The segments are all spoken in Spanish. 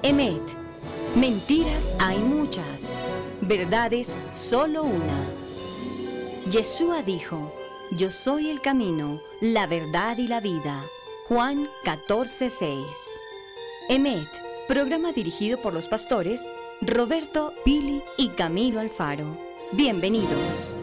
Emet. Mentiras hay muchas, verdades solo una. Yeshua dijo: yo soy el camino, la verdad y la vida. Juan 14:6. Emet, programa dirigido por los pastores Roberto, Pili y Camilo Alfaro. Bienvenidos.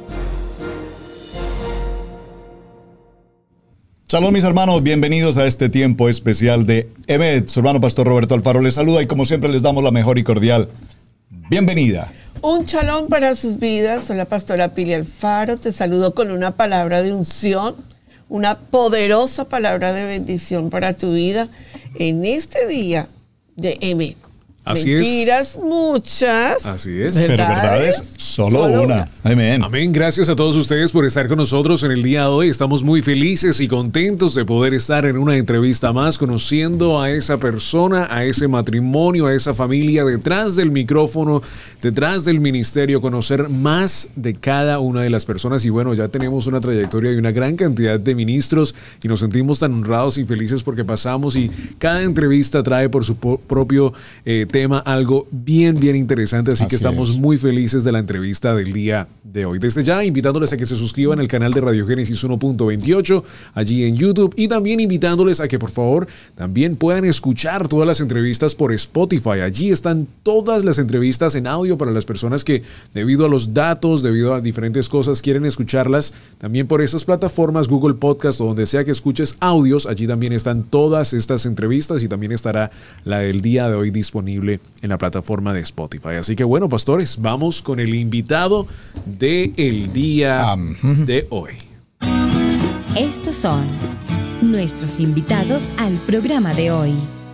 Shalom, mis hermanos, bienvenidos a este tiempo especial de Emet. Su hermano pastor Roberto Alfaro les saluda y como siempre les damos la mejor y cordial bienvenida. Un shalom para sus vidas. Soy la pastora Pili Alfaro. Te saludo con una palabra de unción, una poderosa palabra de bendición para tu vida en este día de Emet. Así Mentiras muchas. Así es. Pero verdades solo una. Amén. Amén. Gracias a todos ustedes por estar con nosotros en el día de hoy. Estamos muy felices y contentos de poder estar en una entrevista más, conociendo a esa persona, a ese matrimonio, a esa familia detrás del micrófono, detrás del ministerio, conocer más de cada una de las personas. Y bueno, ya tenemos una trayectoria y una gran cantidad de ministros y nos sentimos tan honrados y felices porque pasamos y cada entrevista trae por su propio tema algo bien interesante, así que estamos muy felices de la entrevista del día de hoy. Desde ya invitándoles a que se suscriban al canal de Radio Génesis 1.28 allí en YouTube y también invitándoles a que por favor también puedan escuchar todas las entrevistas por Spotify. Allí están todas las entrevistas en audio para las personas que debido a los datos, debido a diferentes cosas quieren escucharlas también por esas plataformas, Google Podcast o donde sea que escuches audios. Allí también están todas estas entrevistas y también estará la del día de hoy disponible en la plataforma de Spotify. Así que bueno, pastores, vamos con el invitado del día de hoy. Estos son nuestros invitados al programa de hoy.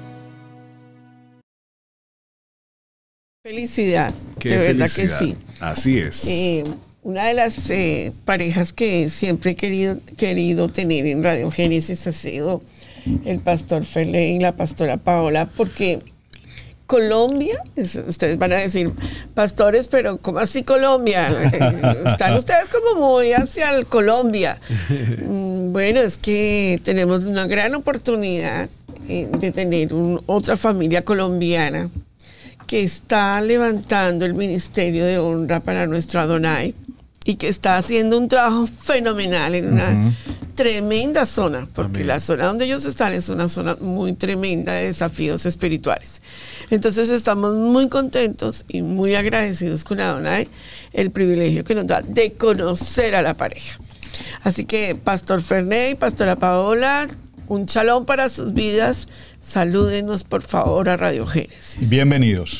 Felicidad. Qué de verdad felicidad. que sí. Así es. Una de las parejas que siempre he querido tener en Radio Génesis ha sido el pastor Ferley y la pastora Paola, porque Colombia, ustedes van a decir, pastores, pero ¿cómo así Colombia? Están ustedes como muy hacia el Colombia. Bueno, es que tenemos una gran oportunidad de tener otra familia colombiana que está levantando el ministerio de honra para nuestro Adonai y que está haciendo un trabajo fenomenal en una tremenda zona, porque la zona donde ellos están es una zona muy tremenda de desafíos espirituales. Entonces estamos muy contentos y muy agradecidos con Adonai el privilegio que nos da de conocer a la pareja. Así que Pastor Ferney, Pastora Paola, un shalom para sus vidas. Salúdenos por favor a Radio Génesis. Bienvenidos.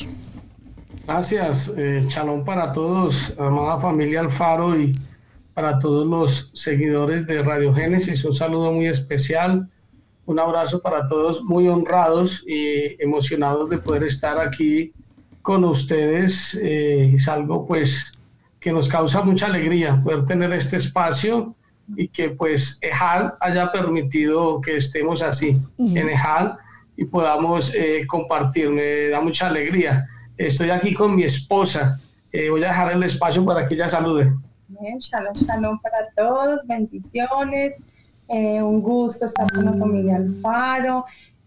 Gracias, shalom para todos, amada familia Alfaro, y para todos los seguidores de Radio Génesis, un saludo muy especial, un abrazo para todos, muy honrados y emocionados de poder estar aquí con ustedes. Es algo pues que nos causa mucha alegría poder tener este espacio y que pues EJAD haya permitido que estemos así en EJAD y podamos compartir. Me da mucha alegría. Estoy aquí con mi esposa. Voy a dejar el espacio para que ella salude. Bien, shalom para todos, bendiciones. Un gusto estar con la familia Alfaro.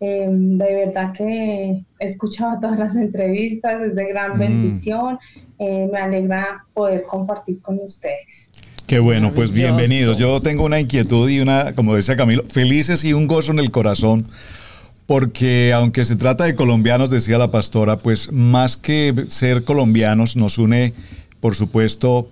De verdad que he escuchado todas las entrevistas, es de gran bendición. Me alegra poder compartir con ustedes. Qué bueno, pues bienvenidos. Yo tengo una inquietud y como decía Camilo, felices y un gozo en el corazón. Porque aunque se trata de colombianos, decía la pastora, pues más que ser colombianos nos une, por supuesto,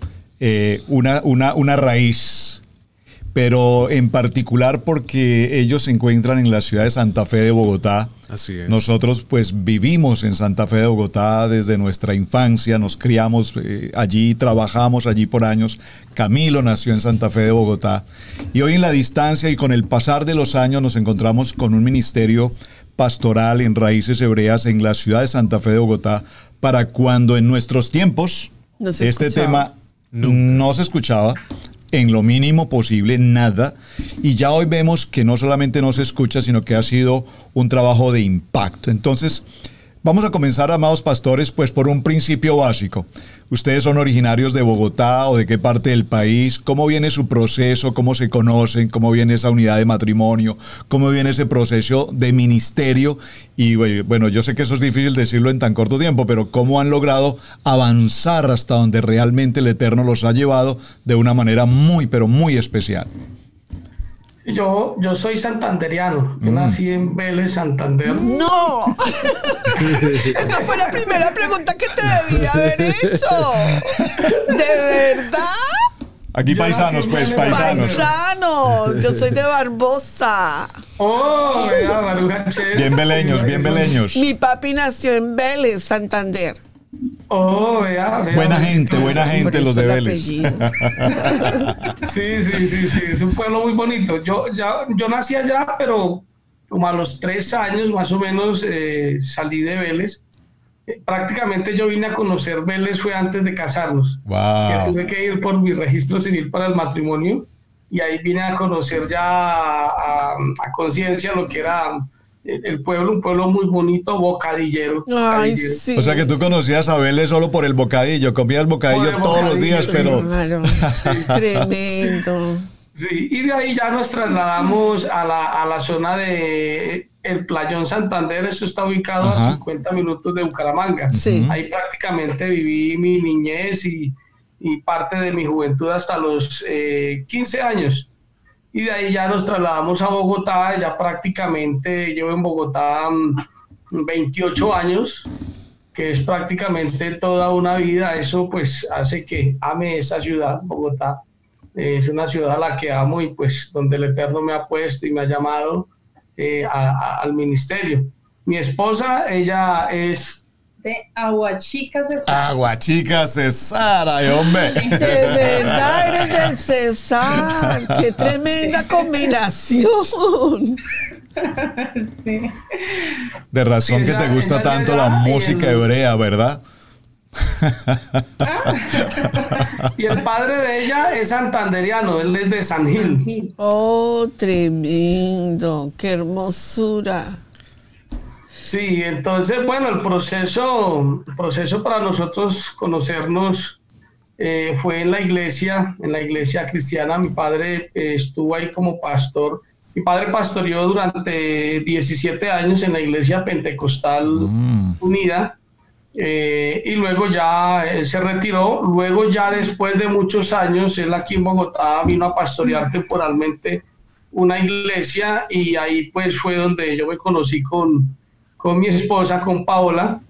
una raíz. Pero en particular porque ellos se encuentran en la ciudad de Santa Fe de Bogotá. Así es. Nosotros pues vivimos en Santa Fe de Bogotá desde nuestra infancia, nos criamos allí, trabajamos allí por años. Camilo nació en Santa Fe de Bogotá. Y hoy en la distancia y con el pasar de los años nos encontramos con un ministerio pastoral en raíces hebreas en la ciudad de Santa Fe de Bogotá, para cuando en nuestros tiempos este tema no se escuchaba. En lo mínimo posible, nada. Y ya hoy vemos que no solamente no se escucha, sino que ha sido un trabajo de impacto. Entonces, Vamos a comenzar, amados pastores, pues por un principio básico. Ustedes son originarios de Bogotá o de qué parte del país. ¿Cómo viene su proceso? ¿Cómo se conocen? ¿Cómo viene esa unidad de matrimonio? ¿Cómo viene ese proceso de ministerio? Y bueno, yo sé que eso es difícil decirlo en tan corto tiempo, pero ¿cómo han logrado avanzar hasta donde realmente el Eterno los ha llevado de una manera muy, pero muy especial? Yo soy santanderiano. Yo nací en Vélez, Santander. ¡No! Esa fue la primera pregunta que te debía haber hecho. ¿De verdad? Aquí paisanos, pues, paisanos. Paisanos. Yo soy de Barbosa. Oh, vea, Baruja, chévere. Bien veleños, bien veleños. Mi papi nació en Vélez, Santander. Oh, vea. Buena gente Por los eso de el Vélez. apellido. Sí, es un pueblo muy bonito. Yo nací allá, pero como a los 3 años más o menos salí de Vélez. Prácticamente yo vine a conocer Vélez fue antes de casarnos. Wow. Tuve que ir por mi registro civil para el matrimonio y ahí vine a conocer ya a conciencia lo que era el pueblo, un pueblo muy bonito, bocadillero. Ay, sí. O sea que tú conocías a Vélez solo por el bocadillo, comías bocadillo todos los días, pero... Claro, tremendo. Sí, y de ahí ya nos trasladamos a la zona de el Playón Santander. Eso está ubicado a 50 minutos de Bucaramanga. Sí. Ahí prácticamente viví mi niñez y parte de mi juventud hasta los 15 años. Y de ahí ya nos trasladamos a Bogotá. Ya prácticamente llevo en Bogotá 28 años, que es prácticamente toda una vida. Eso pues hace que ame esa ciudad, Bogotá. Es una ciudad a la que amo y pues donde el Eterno me ha puesto y me ha llamado al ministerio. Mi esposa, ella es... de Aguachica, Cesar. Aguachica, Cesar, ay, hombre. De verdad eres del Cesar. ¡Qué tremenda combinación! Sí. De razón Sí, que te gusta ella tanto llega la música hebrea, ¿verdad? Y el padre de ella es santanderiano, él es de San Gil. Oh, tremendo. ¡Qué hermosura! Sí, entonces, bueno, el proceso para nosotros conocernos fue en la iglesia cristiana. Mi padre estuvo ahí como pastor. Mi padre pastoreó durante 17 años en la iglesia Pentecostal Unida. Y luego ya él se retiró. Luego ya después de muchos años, él aquí en Bogotá vino a pastorear temporalmente una iglesia y ahí pues fue donde yo me conocí con mi esposa, con Paola.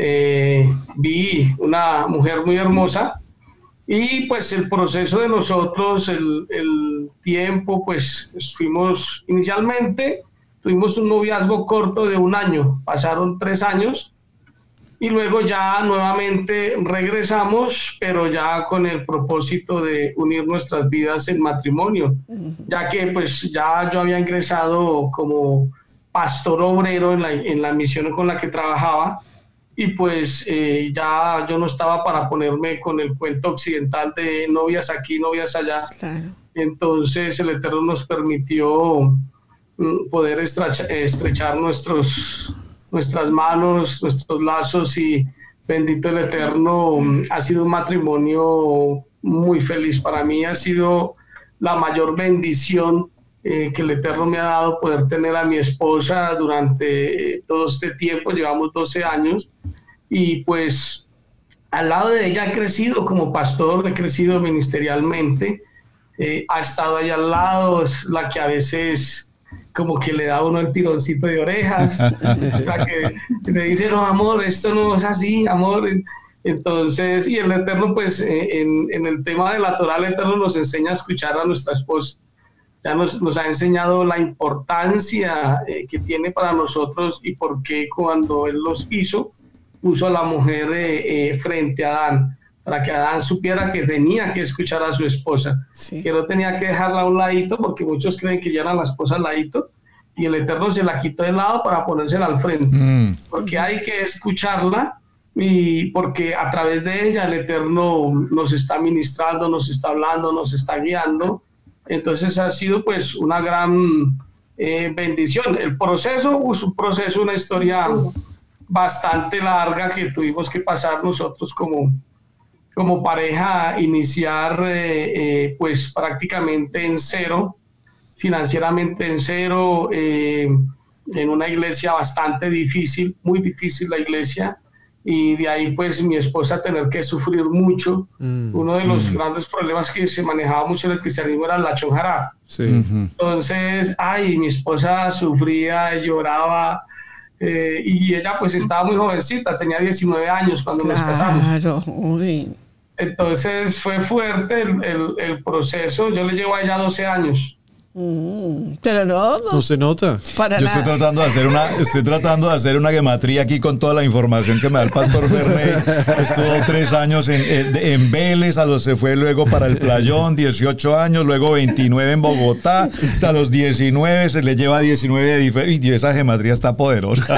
Vi una mujer muy hermosa y pues el proceso de nosotros, el tiempo, pues inicialmente tuvimos un noviazgo corto de 1 año, pasaron 3 años. Y luego ya nuevamente regresamos, pero ya con el propósito de unir nuestras vidas en matrimonio, ya que pues ya yo había ingresado como pastor obrero en la misión con la que trabajaba y pues ya yo no estaba para ponerme con el cuento occidental de novias aquí, novias allá. Claro. Entonces el Eterno nos permitió poder estrechar nuestras manos, nuestros lazos y bendito el Eterno, ha sido un matrimonio muy feliz. Para mí ha sido la mayor bendición que el Eterno me ha dado poder tener a mi esposa durante todo este tiempo. Llevamos 12 años y pues al lado de ella he crecido como pastor, he crecido ministerialmente, ha estado ahí al lado, es la que a veces como que le da a uno el tironcito de orejas, o sea, que le dice, no, amor, esto no es así, amor. Entonces, y el Eterno, pues, en el tema de la Torá, el Eterno nos enseña a escuchar a nuestra esposa. Ya nos ha enseñado la importancia que tiene para nosotros y por qué cuando Él los hizo, puso a la mujer frente a Adán, para que Adán supiera que tenía que escuchar a su esposa, sí, que no tenía que dejarla a un ladito, porque muchos creen que ya era la esposa al ladito, y el Eterno se la quitó de lado para ponérsela al frente, porque hay que escucharla, y porque a través de ella el Eterno nos está ministrando, nos está hablando, nos está guiando. Entonces ha sido pues una gran bendición. El proceso es un proceso, una historia bastante larga que tuvimos que pasar nosotros como pareja, iniciar pues prácticamente en cero, financieramente en cero, en una iglesia bastante difícil, muy difícil la iglesia, y de ahí pues mi esposa tener que sufrir mucho. Uno de los grandes problemas que se manejaba mucho en el cristianismo era la chonjará. Sí. Entonces, mi esposa sufría, lloraba, y ella pues estaba muy jovencita, tenía 19 años cuando nos casamos. Claro, uy. Entonces fue fuerte el proceso. Yo le llevo a ella 12 años. Pero no se nota. Para Yo nada. estoy tratando de hacer una gematría aquí con toda la información que me da el pastor Ferney. Estuvo 3 años en Vélez, se fue luego para el Playón, 18 años, luego 29 en Bogotá, a los 19 se le lleva 19 de diferencia, y esa gematría está poderosa.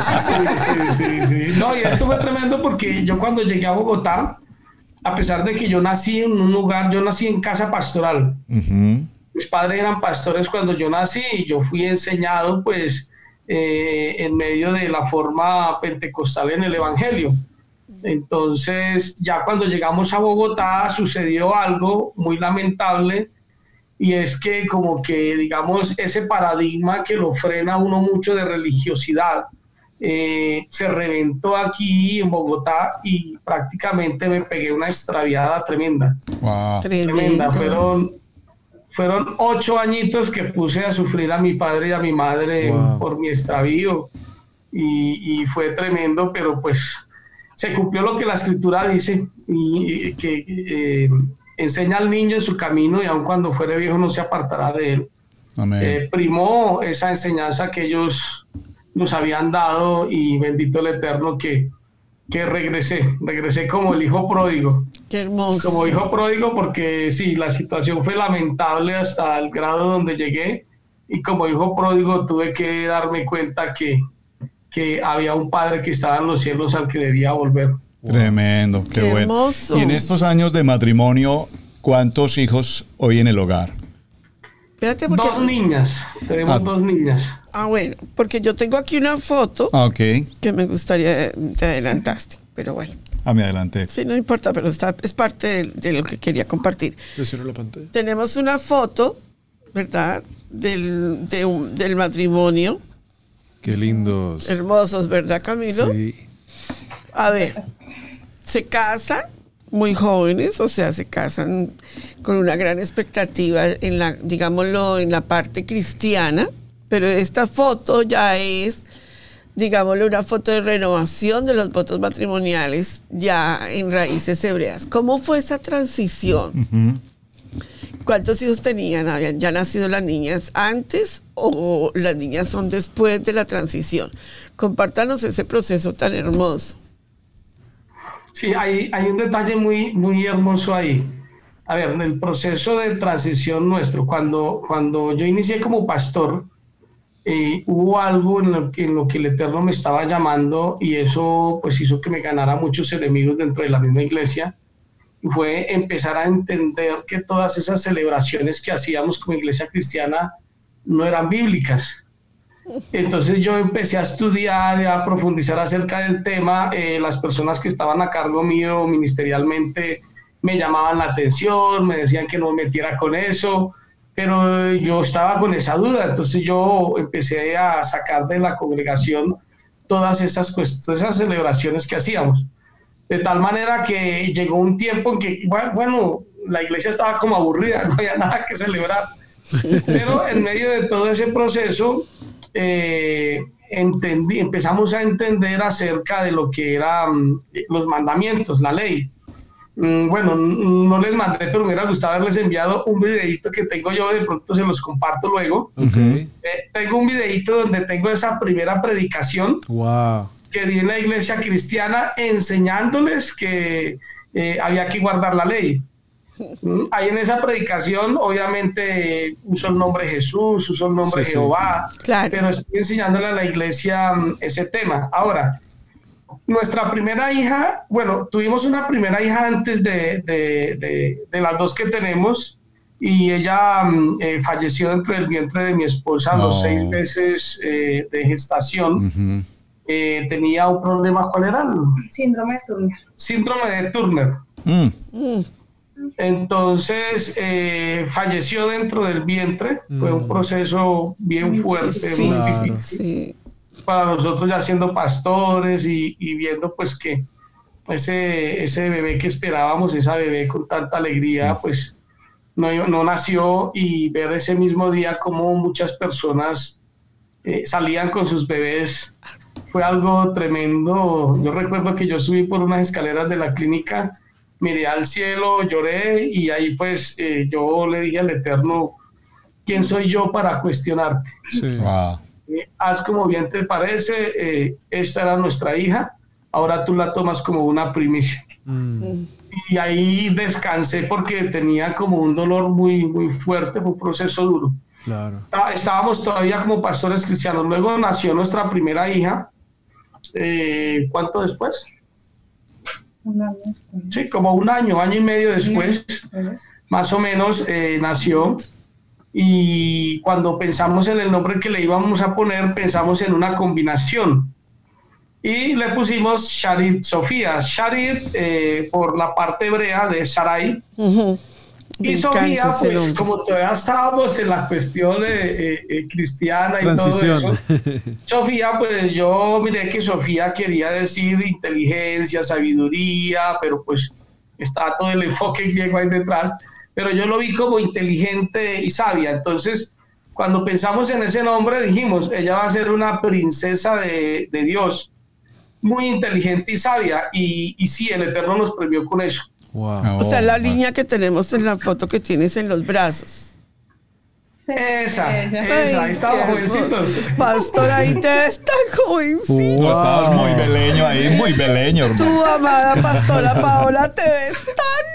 Sí. No, y esto fue tremendo porque yo cuando llegué a Bogotá, a pesar de que yo nací en un lugar, yo nací en casa pastoral. Mis padres eran pastores cuando yo nací y yo fui enseñado pues en medio de la forma pentecostal en el evangelio. Entonces ya cuando llegamos a Bogotá sucedió algo muy lamentable, y es que como que digamos ese paradigma que lo frena a uno mucho de religiosidad se reventó aquí en Bogotá y prácticamente me pegué una extraviada tremenda. Wow. Tremenda. Fueron 8 añitos que puse a sufrir a mi padre y a mi madre por mi extravío, y fue tremendo, pero pues se cumplió lo que la escritura dice, y que enseña al niño en su camino y aun cuando fuere viejo no se apartará de él. Amén. Primó esa enseñanza que ellos nos habían dado, y bendito el Eterno que regresé como el hijo pródigo. Qué hermoso. Como hijo pródigo, porque sí, la situación fue lamentable hasta el grado donde llegué, y como hijo pródigo tuve que darme cuenta que había un padre que estaba en los cielos al que debía volver. Tremendo, qué bueno. Hermoso. Y en estos años de matrimonio, ¿cuántos hijos hoy en el hogar? Espérate, porque... 2 niñas, tenemos 2 niñas. Bueno, porque yo tengo aquí una foto Ok. que me gustaría, te adelantaste, pero bueno. Me adelanté. Sí, no importa, pero es parte de lo que quería compartir. Cierro la pantalla. Tenemos una foto, ¿verdad? Del matrimonio. Qué lindos. Hermosos, ¿verdad, Camilo? Sí. A ver, se casan muy jóvenes, o sea, se casan con una gran expectativa digámoslo, en la parte cristiana, pero esta foto ya es, digámoslo, una foto de renovación de los votos matrimoniales ya en raíces hebreas. ¿Cómo fue esa transición? ¿Cuántos hijos tenían? ¿Habían ya nacido las niñas antes o las niñas son después de la transición? Compártanos ese proceso tan hermoso. Sí, hay un detalle muy, muy hermoso ahí. A ver, en el proceso de transición nuestro, cuando yo inicié como pastor, hubo algo en lo que el Eterno me estaba llamando, y eso pues hizo que me ganara muchos enemigos dentro de la misma iglesia, y fue empezar a entender que todas esas celebraciones que hacíamos como iglesia cristiana no eran bíblicas. Entonces yo empecé a estudiar y a profundizar acerca del tema. Las personas que estaban a cargo mío ministerialmente me llamaban la atención, me decían que no me metiera con eso, pero yo estaba con esa duda. Entonces yo empecé a sacar de la congregación todas esas celebraciones que hacíamos. De tal manera que llegó un tiempo en que, bueno, la iglesia estaba como aburrida, no había nada que celebrar. Pero en medio de todo ese proceso, empezamos a entender acerca de lo que eran los mandamientos, la ley. Bueno, no les mandé, pero me hubiera gustado haberles enviado un videito que tengo yo, de pronto se los comparto luego. Okay. Tengo un videito donde tengo esa primera predicación que di en la iglesia cristiana enseñándoles que había que guardar la ley. Ahí en esa predicación obviamente uso el nombre de Jesús, uso el nombre de Jehová, claro, pero estoy enseñándole a la iglesia ese tema. Ahora, nuestra primera hija, bueno, tuvimos una primera hija antes de las 2 que tenemos, y ella falleció dentro del vientre de mi esposa a los 6 meses de gestación. tenía un problema. ¿Cuál era? Síndrome de Turner. Síndrome de Turner. Entonces falleció dentro del vientre. Fue un proceso bien fuerte, muy difícil para nosotros, ya siendo pastores y viendo pues que ese bebé que esperábamos, esa bebé con tanta alegría, pues no nació, y ver ese mismo día como muchas personas salían con sus bebés fue algo tremendo. Yo recuerdo que yo subí por unas escaleras de la clínica, miré al cielo, lloré, y ahí pues yo le dije al Eterno, ¿quién soy yo para cuestionarte? Sí. Wow. Haz como bien te parece, esta era nuestra hija, ahora tú la tomas como una primicia. Y ahí descansé porque tenía como un dolor muy, muy fuerte, fue un proceso duro. Claro. Estábamos todavía como pastores cristianos. Luego nació nuestra primera hija. ¿Cuánto después? Un año después. Sí, como un año y medio después, más o menos, nació. Y cuando pensamos en el nombre que le íbamos a poner, pensamos en una combinación. Y le pusimos Sharit Sofía. Sharit por la parte hebrea de Sarai. Y Sofía, pues como todavía estábamos en la cuestión cristiana y transición, todo eso, Sofía, pues yo miré que Sofía quería decir inteligencia, sabiduría, pero pues está todo el enfoque griego ahí detrás, pero yo lo vi como inteligente y sabia. Entonces, cuando pensamos en ese nombre, dijimos, ella va a ser una princesa de Dios, muy inteligente y sabia, y sí, el Eterno nos premió con eso. Wow. O sea, la niña que tenemos en la foto que tienes en los brazos. Sí, esa, ahí estaba jovencitos. Pastor, ahí te ves tan jovencito. Wow. Estabas muy beleño ahí, muy beleño, hermano. Tu amada pastora Paola, te ves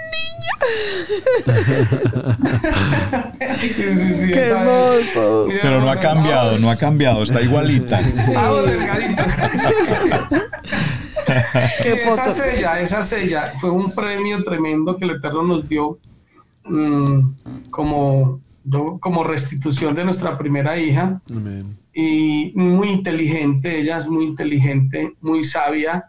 tan niña. Sí, qué hermoso. Pero no ha cambiado, está igualita. Sí. Esa sella fue un premio tremendo que el Eterno nos dio como restitución de nuestra primera hija. Amén. Y muy inteligente, ella es muy inteligente, muy sabia.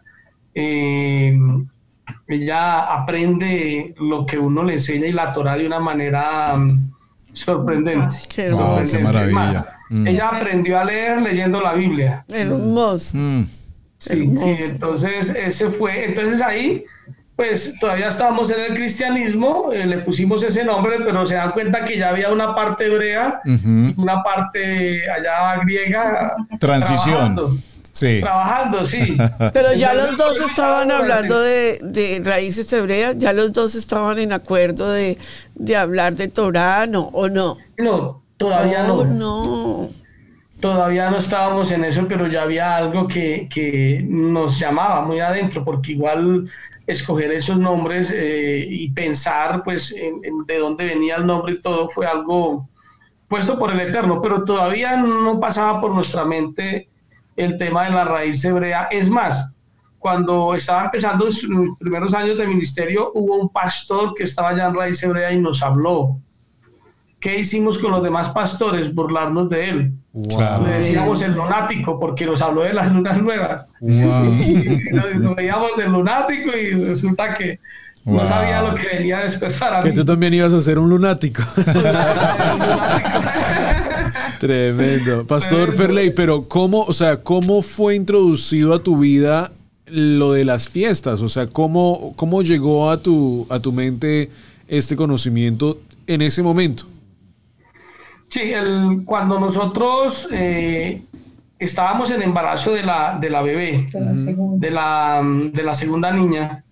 Ella aprende lo que uno le enseña y la Torah de una manera sorprendente. Qué maravilla. Ella aprendió a leer leyendo la Biblia. Hermoso. Sí, entonces ese fue, entonces ahí pues todavía estábamos en el cristianismo, le pusimos ese nombre, pero se dan cuenta que ya había una parte hebrea, una parte allá griega. Transición. Trabajando, sí. Pero ya los dos estaban hablando de raíces hebreas, ya los dos estaban en acuerdo de hablar de Torah, ¿no? ¿O no? No, todavía no. No. Todavía no estábamos en eso, pero ya había algo que nos llamaba muy adentro, porque igual escoger esos nombres y pensar pues en de dónde venía el nombre y todo fue algo puesto por el Eterno, pero todavía no pasaba por nuestra mente el tema de la raíz hebrea. Es más, cuando estaba empezando los primeros años de ministerio, hubo un pastor que estaba ya en raíz hebrea y nos habló. ¿Qué hicimos con los demás pastores? Burlarnos de él. Wow. Le decíamos el lunático porque nos habló de las lunas nuevas. Wow. Y nos veíamos del lunático y resulta que no sabía lo que venía después para mí. Que tú también ibas a ser un lunático. Tremendo. Pastor Ferley, pero ¿cómo fue introducido a tu vida lo de las fiestas? O sea, ¿cómo llegó a tu mente este conocimiento en ese momento? Sí, cuando nosotros estábamos en embarazo de la bebé, de la segunda niña,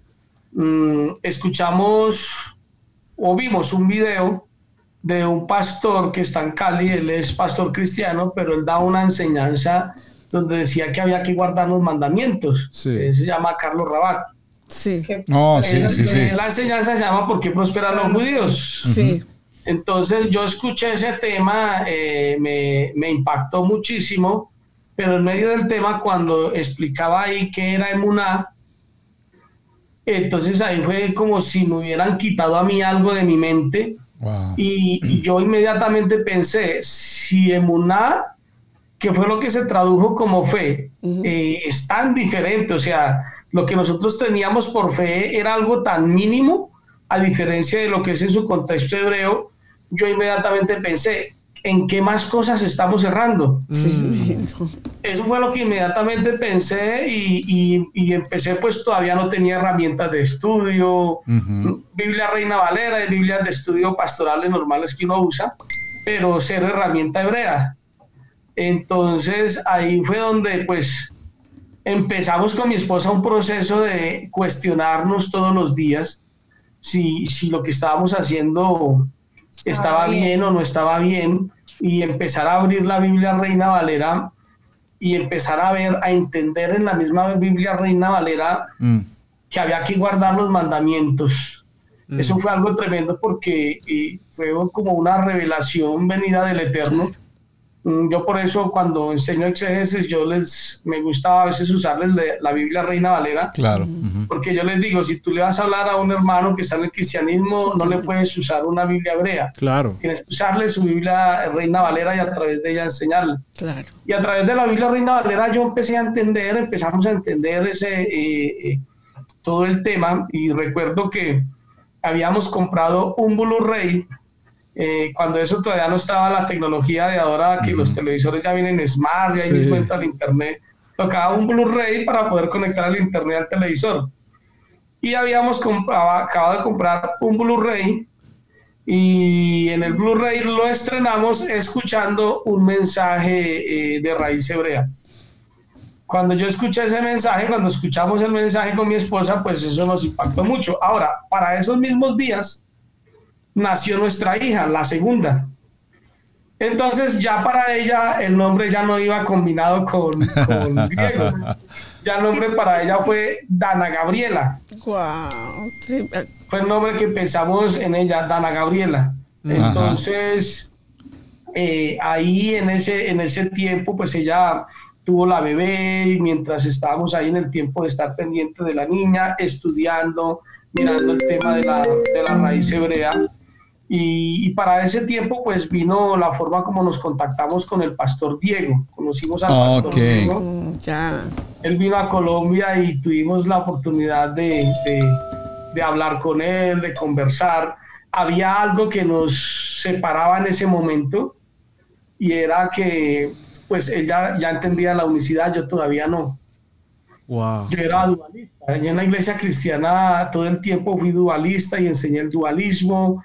escuchamos o vimos un video de un pastor que está en Cali. Él es pastor cristiano, pero él da una enseñanza donde decía que había que guardar los mandamientos. Sí. Se llama Carlos Rabat. Sí. Sí. La enseñanza se llama ¿Por qué prosperan los judíos? Sí. Entonces yo escuché ese tema, me impactó muchísimo, pero en medio del tema, cuando explicaba ahí qué era emuná, entonces ahí fue como si me hubieran quitado a mí algo de mi mente. Wow. Y yo inmediatamente pensé, si emuná que fue lo que se tradujo como fe, es tan diferente. O sea, lo que nosotros teníamos por fe era algo tan mínimo, a diferencia de lo que es en su contexto hebreo. Yo inmediatamente pensé, ¿en qué más cosas estamos errando? Sí. Eso fue lo que inmediatamente pensé y empecé, pues todavía no tenía herramientas de estudio, Biblia Reina Valera y Biblias de estudio pastorales normales que uno usa, pero cero herramienta hebrea. Entonces ahí fue donde pues empezamos con mi esposa un proceso de cuestionarnos todos los días si lo que estábamos haciendo estaba bien o no estaba bien, y empezar a abrir la Biblia Reina Valera y empezar a ver, a entender en la misma Biblia Reina Valera que había que guardar los mandamientos. Eso fue algo tremendo porque fue como una revelación venida del Eterno. Yo por eso cuando enseño exégesis me gustaba a veces usarles la Biblia Reina Valera, claro, porque yo les digo, si tú le vas a hablar a un hermano que está en el cristianismo, no le puedes usar una Biblia hebrea, claro, tienes que usarle su Biblia Reina Valera y a través de ella enseñarle. Claro. Y a través de la Biblia Reina Valera yo empezamos a entender todo el tema, y recuerdo que habíamos comprado un Blu-ray. Cuando eso todavía no estaba la tecnología de ahora, que los televisores ya vienen smart, y ahí mismo entra el internet, tocaba un Blu-ray para poder conectar el internet al televisor. Y habíamos acabado de comprar un Blu-ray, y en el Blu-ray lo estrenamos escuchando un mensaje de raíz hebrea. Cuando yo escuché ese mensaje, cuando escuchamos el mensaje con mi esposa, pues eso nos impactó mucho. Ahora, para esos mismos días, nació nuestra hija, la segunda. Entonces ya para ella el nombre ya no iba combinado con griego. Ya el nombre para ella fue Dana Gabriela. Wow. Fue el nombre que pensamos en ella, Dana Gabriela. Entonces ahí en ese tiempo pues ella tuvo la bebé, y mientras estábamos ahí en el tiempo de estar pendiente de la niña, estudiando, mirando el tema de la raíz hebrea. Y para ese tiempo pues vino la forma como nos contactamos con el pastor Diego. Conocimos al pastor Diego. Él vino a Colombia y tuvimos la oportunidad de hablar con él, de conversar. Había algo que nos separaba en ese momento, y era que pues él ya entendía la unicidad, yo todavía no. Wow. Yo era dualista. Yo en la iglesia cristiana todo el tiempo fui dualista y enseñé el dualismo.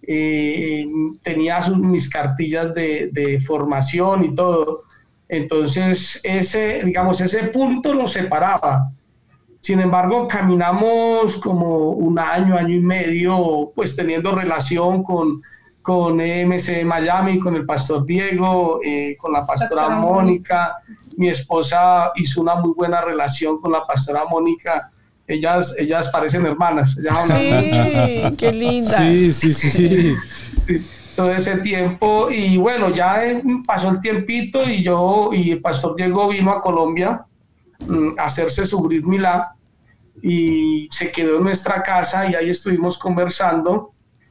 Tenía mis cartillas de formación y todo. Entonces ese punto nos separaba. Sin embargo, caminamos como un año y medio, pues teniendo relación con EMC Miami, con el pastor Diego, con la pastora Mónica. Mi esposa hizo una muy buena relación con la pastora Mónica. Ellas parecen hermanas. Sí, qué lindas. Sí. Todo ese tiempo, y bueno, ya pasó el tiempito, y el pastor Diego vino a Colombia a hacerse su Brit Milá, y se quedó en nuestra casa, y ahí estuvimos conversando,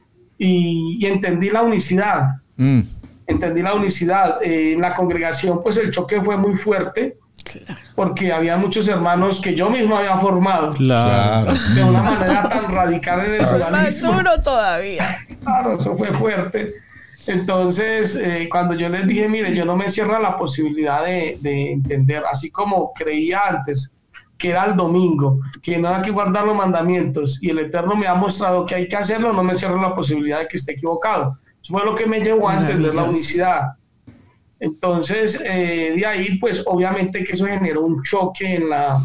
y entendí la unicidad. Entendí la unicidad. En la congregación pues el choque fue muy fuerte, porque había muchos hermanos que yo mismo había formado, de una manera tan radical en el dualismo. Más duro todavía. Claro, eso fue fuerte. Entonces, cuando yo les dije, mire, yo no me cierro a la posibilidad de entender, así como creía antes, que era el domingo, que no hay que guardar los mandamientos, y el Eterno me ha mostrado que hay que hacerlo, no me cierro a la posibilidad de que esté equivocado. Eso fue lo que me llevó a entender la unicidad. Entonces, de ahí, pues, obviamente que eso generó un choque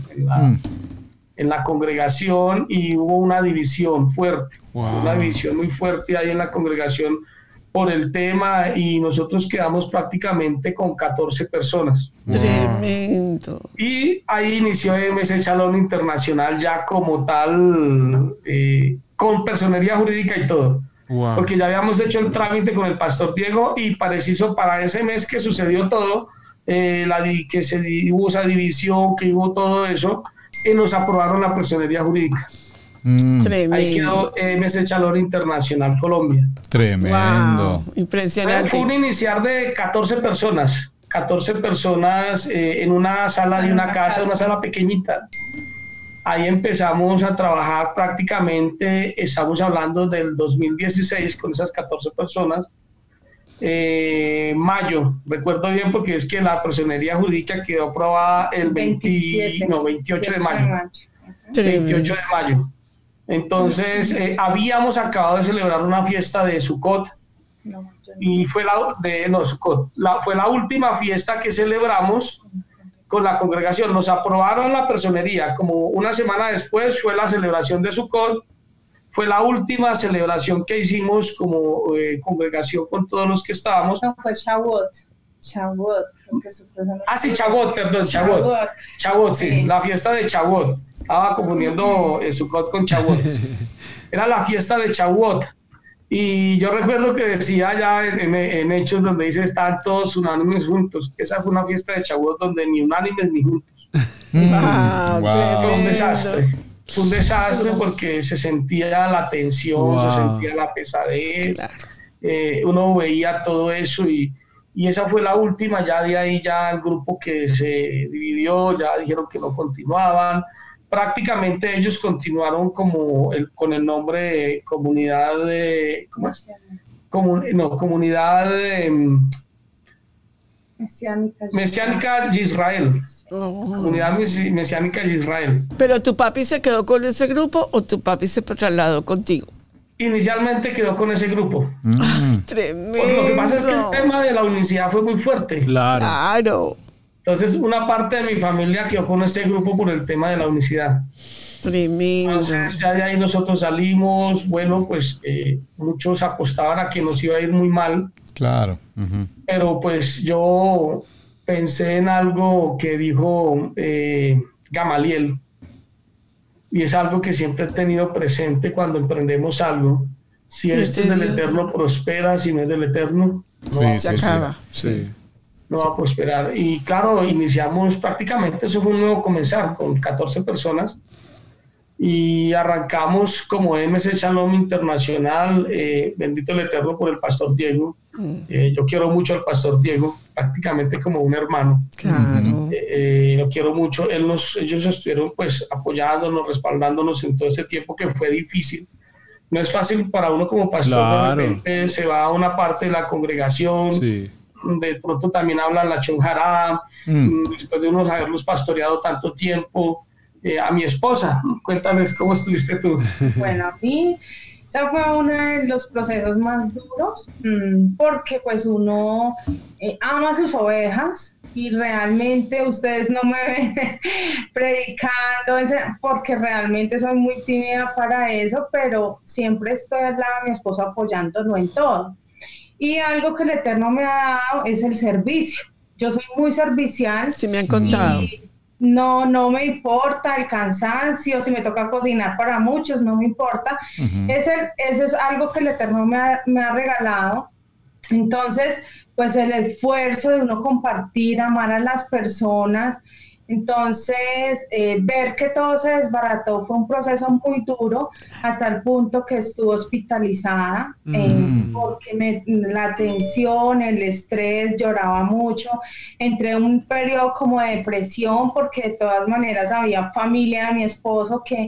en la congregación, y hubo una división fuerte, una división muy fuerte ahí en la congregación por el tema, y nosotros quedamos prácticamente con 14 personas. Tremendo. Y ahí inició EMC Shalom Internacional ya como tal, con personería jurídica y todo. Porque ya habíamos hecho el trámite con el pastor Diego, y preciso para ese mes que sucedió todo, que hubo esa división, que hubo todo eso, y nos aprobaron la personería jurídica. Tremendo. Ahí quedó EMC Shalom Internacional Colombia. Tremendo. Wow, impresionante. Fue un iniciar de 14 personas. 14 personas en una sala de una casa, una sala pequeñita. Ahí empezamos a trabajar prácticamente, estamos hablando del 2016 con esas 14 personas. Mayo, recuerdo bien porque es que la personería jurídica quedó aprobada el 28 de mayo. 28 de mayo. Entonces, habíamos acabado de celebrar una fiesta de Sukkot. Y fue fue la última fiesta que celebramos con la congregación. Nos aprobaron la personería, como una semana después fue la celebración de Sukkot. Fue la última celebración que hicimos como congregación con todos los que estábamos. No, fue Shavuot. Shavuot. Sí, Shavuot, perdón, Shavuot, sí, la fiesta de Shavuot. Estaba confundiendo Sukkot con Shavuot. Era la fiesta de Shavuot. Y yo recuerdo que decía ya en Hechos donde dice están todos unánimes juntos. Esa fue una fiesta de Shavuot donde ni unánimes ni juntos. Wow. Fue un desastre. Fue un desastre porque se sentía la tensión, se sentía la pesadez. Claro. Uno veía todo eso y esa fue la última. Ya de ahí ya el grupo que se dividió, ya dijeron que no continuaban. Prácticamente ellos continuaron con el nombre de comunidad de... ¿Cómo es? Comunidad Mesiánica de Israel. Comunidad Mesiánica de Israel. ¿Pero tu papi se quedó con ese grupo o tu papi se trasladó contigo? Inicialmente quedó con ese grupo. Tremendo. Lo que pasa es que el tema de la unicidad fue muy fuerte. Claro. Entonces, una parte de mi familia quedó con este grupo por el tema de la unicidad. Tremendo. Entonces, ya de ahí nosotros salimos. Bueno, pues muchos apostaban a que nos iba a ir muy mal. Claro. Pero pues yo pensé en algo que dijo Gamaliel. Y es algo que siempre he tenido presente cuando emprendemos algo. Si esto es del Eterno, prospera. Si no es del Eterno, se acaba. Sí. No va a prosperar. Y claro, iniciamos prácticamente, eso fue un nuevo comenzar con 14 personas y arrancamos como MC Shalom Internacional, bendito el Eterno por el Pastor Diego. Yo quiero mucho al Pastor Diego, prácticamente como un hermano. Claro. Lo quiero mucho. Ellos estuvieron pues apoyándonos, respaldándonos en todo ese tiempo que fue difícil. No es fácil para uno como pastor, claro. De repente se va a una parte de la congregación. Sí. De pronto también hablan la Chonjará, después de unos haberlos pastoreado tanto tiempo. A mi esposa, cuéntales cómo estuviste tú. Bueno, a mí ese fue uno de los procesos más duros, porque pues uno ama a sus ovejas y realmente ustedes no me ven predicando, porque realmente soy muy tímida para eso, pero siempre estoy al lado de mi esposo apoyándolo en todo. Y algo que el Eterno me ha dado es el servicio. Yo soy muy servicial. Sí, me han contado. No me importa el cansancio, si me toca cocinar para muchos, no me importa. Ese es algo que el Eterno me ha regalado. Entonces, pues el esfuerzo de uno compartir, amar a las personas. Entonces, ver que todo se desbarató fue un proceso muy duro, hasta el punto que estuve hospitalizada, porque la tensión, el estrés, lloraba mucho. Entré en un periodo como de depresión, porque de todas maneras había familia de mi esposo que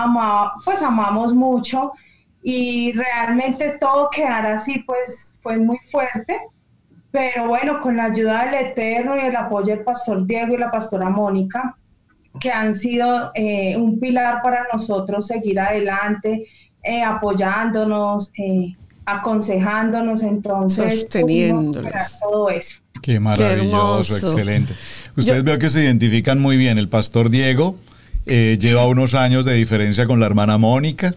amamos mucho, y realmente todo quedar así, pues fue muy fuerte. Pero bueno, con la ayuda del Eterno y el apoyo del Pastor Diego y la Pastora Mónica, que han sido un pilar para nosotros seguir adelante, apoyándonos, aconsejándonos, entonces sosteniéndonos. Todo eso. Qué maravilloso, qué excelente. Ustedes veo que se identifican muy bien. El Pastor Diego lleva unos años de diferencia con la hermana Mónica.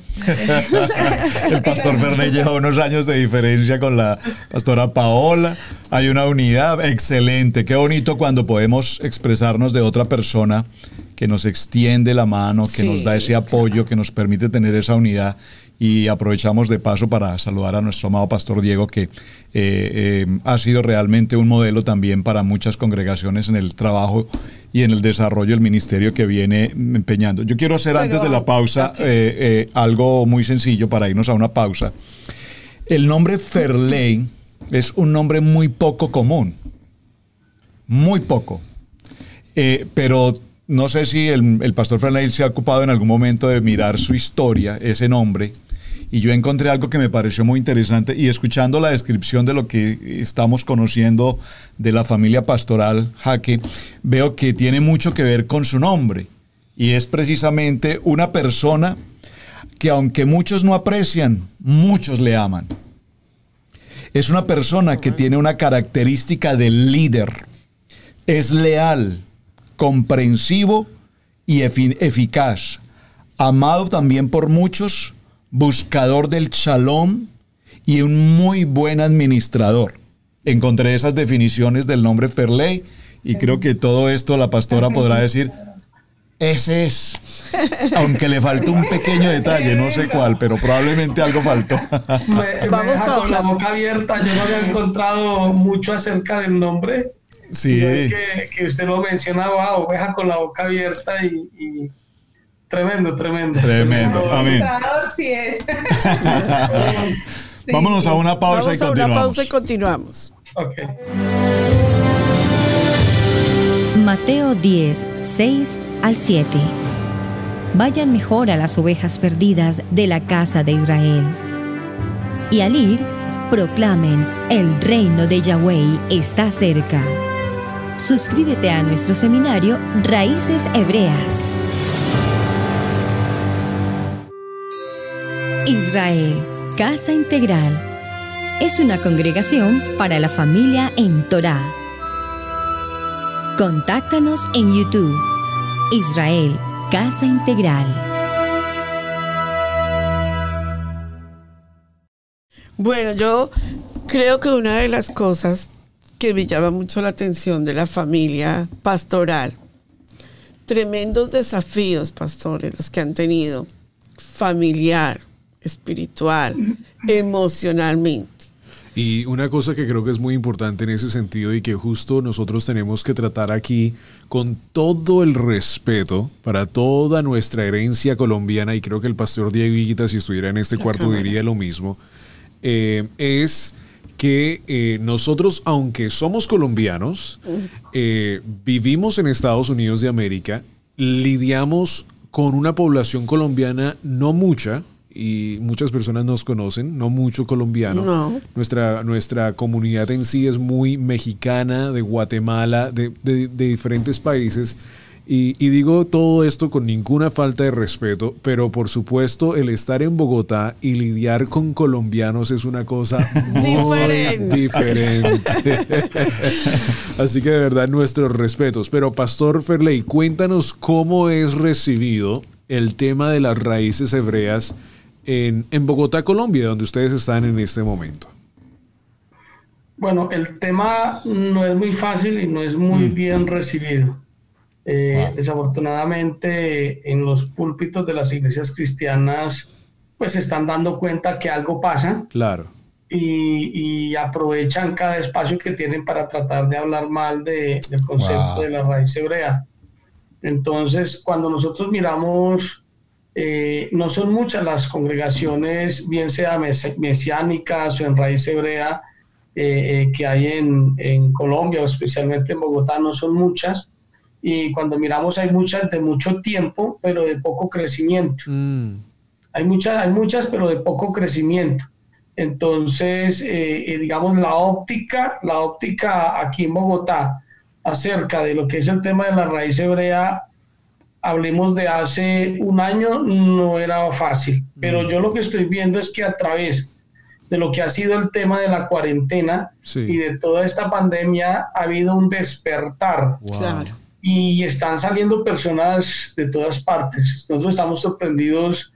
El Pastor Fernet lleva unos años de diferencia con la Pastora Paola. Hay una unidad excelente. Qué bonito cuando podemos expresarnos de otra persona que nos extiende la mano, que nos da ese apoyo, que nos permite tener esa unidad. Y aprovechamos de paso para saludar a nuestro amado Pastor Diego, que ha sido realmente un modelo también para muchas congregaciones en el trabajo y en el desarrollo del ministerio que viene empeñando. Yo quiero hacer antes de la pausa algo muy sencillo para irnos a una pausa. El nombre Ferley es un nombre muy poco común. muy poco. Pero no sé si el pastor Ferley se ha ocupado en algún momento de mirar su historia, ese nombre, y yo encontré algo que me pareció muy interesante, y escuchando la descripción de lo que estamos conociendo de la familia pastoral Jaque, veo que tiene mucho que ver con su nombre, y es precisamente una persona que, aunque muchos no aprecian, muchos le aman. Es una persona que tiene una característica de líder, es leal, comprensivo y eficaz, amado también por muchos, buscador del shalom y un muy buen administrador. Encontré esas definiciones del nombre Ferley y creo que todo esto la pastora podrá decir, ese es, aunque le faltó un pequeño detalle, no sé cuál, pero probablemente algo faltó. Vamos a con la boca abierta, yo no había encontrado mucho acerca del nombre. Sí. Que usted lo mencionaba, oveja con la boca abierta y tremendo. Amén. Sí es. Vámonos a una pausa y continuamos. Una pausa y continuamos. Okay. Mateo 10, 6 al 7. Vayan mejor a las ovejas perdidas de la casa de Israel. Y al ir, proclamen, el reino de Yahweh está cerca. Suscríbete a nuestro seminario Raíces Hebreas. Israel, Casa Integral, es una congregación para la familia en Torá. Contáctanos en YouTube, Israel, Casa Integral. Bueno, yo creo que una de las cosas que me llama mucho la atención de la familia pastoral, tremendos desafíos, pastores, los que han tenido, familiar, espiritual, emocionalmente. Y una cosa que creo que es muy importante en ese sentido y que justo nosotros tenemos que tratar aquí con todo el respeto para toda nuestra herencia colombiana, y creo que el pastor Diego Higuita, si estuviera en este cuarto, diría lo mismo, es que nosotros, aunque somos colombianos, vivimos en Estados Unidos de América, lidiamos con una población colombiana no mucha, y muchas personas nos conocen, no mucho colombiano. No. Nuestra comunidad en sí es muy mexicana, de Guatemala, de diferentes países. Y digo todo esto con ninguna falta de respeto, pero por supuesto el estar en Bogotá y lidiar con colombianos es una cosa muy diferente. Así que de verdad nuestros respetos. Pero Pastor Ferley, cuéntanos cómo es recibido el tema de las raíces hebreas en Bogotá, Colombia, donde ustedes están en este momento. Bueno, el tema no es muy fácil y no es muy bien recibido. Desafortunadamente, en los púlpitos de las iglesias cristianas, pues se están dando cuenta que algo pasa. Claro. Y aprovechan cada espacio que tienen para tratar de hablar mal del concepto de la raíz hebrea. Entonces, cuando nosotros miramos, no son muchas las congregaciones, bien sea mesiánicas o en raíz hebrea, que hay en Colombia, o especialmente en Bogotá, no son muchas. Y cuando miramos, hay muchas de mucho tiempo, pero de poco crecimiento. Hay muchas, pero de poco crecimiento. Entonces, digamos, la óptica aquí en Bogotá acerca de lo que es el tema de la raíz hebrea, hablemos de hace un año, no era fácil. Pero yo lo que estoy viendo es que a través de lo que ha sido el tema de la cuarentena y de toda esta pandemia, ha habido un despertar. Claro. Y están saliendo personas de todas partes. Nosotros estamos sorprendidos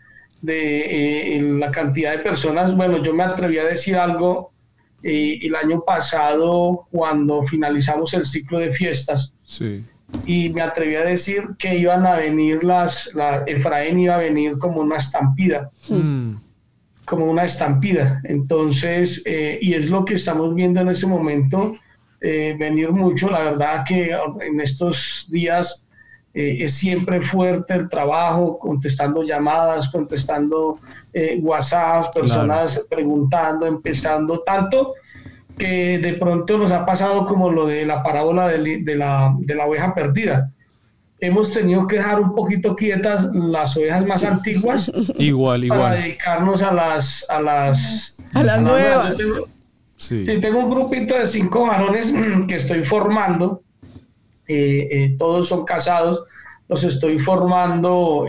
de la cantidad de personas. Bueno, yo me atreví a decir algo el año pasado cuando finalizamos el ciclo de fiestas. Y me atreví a decir que iban a venir Efraín iba a venir como una estampida. Como una estampida. Entonces, y es lo que estamos viendo en ese momento, venir mucho. La verdad que en estos días es siempre fuerte el trabajo, contestando llamadas, contestando WhatsApp, personas preguntando, empezando, tanto que de pronto nos ha pasado como lo de la parábola de la oveja perdida. Hemos tenido que dejar un poquito quietas las ovejas más antiguas para dedicarnos a las nuevas. Sí, tengo un grupito de 5 varones que estoy formando, todos son casados, los estoy formando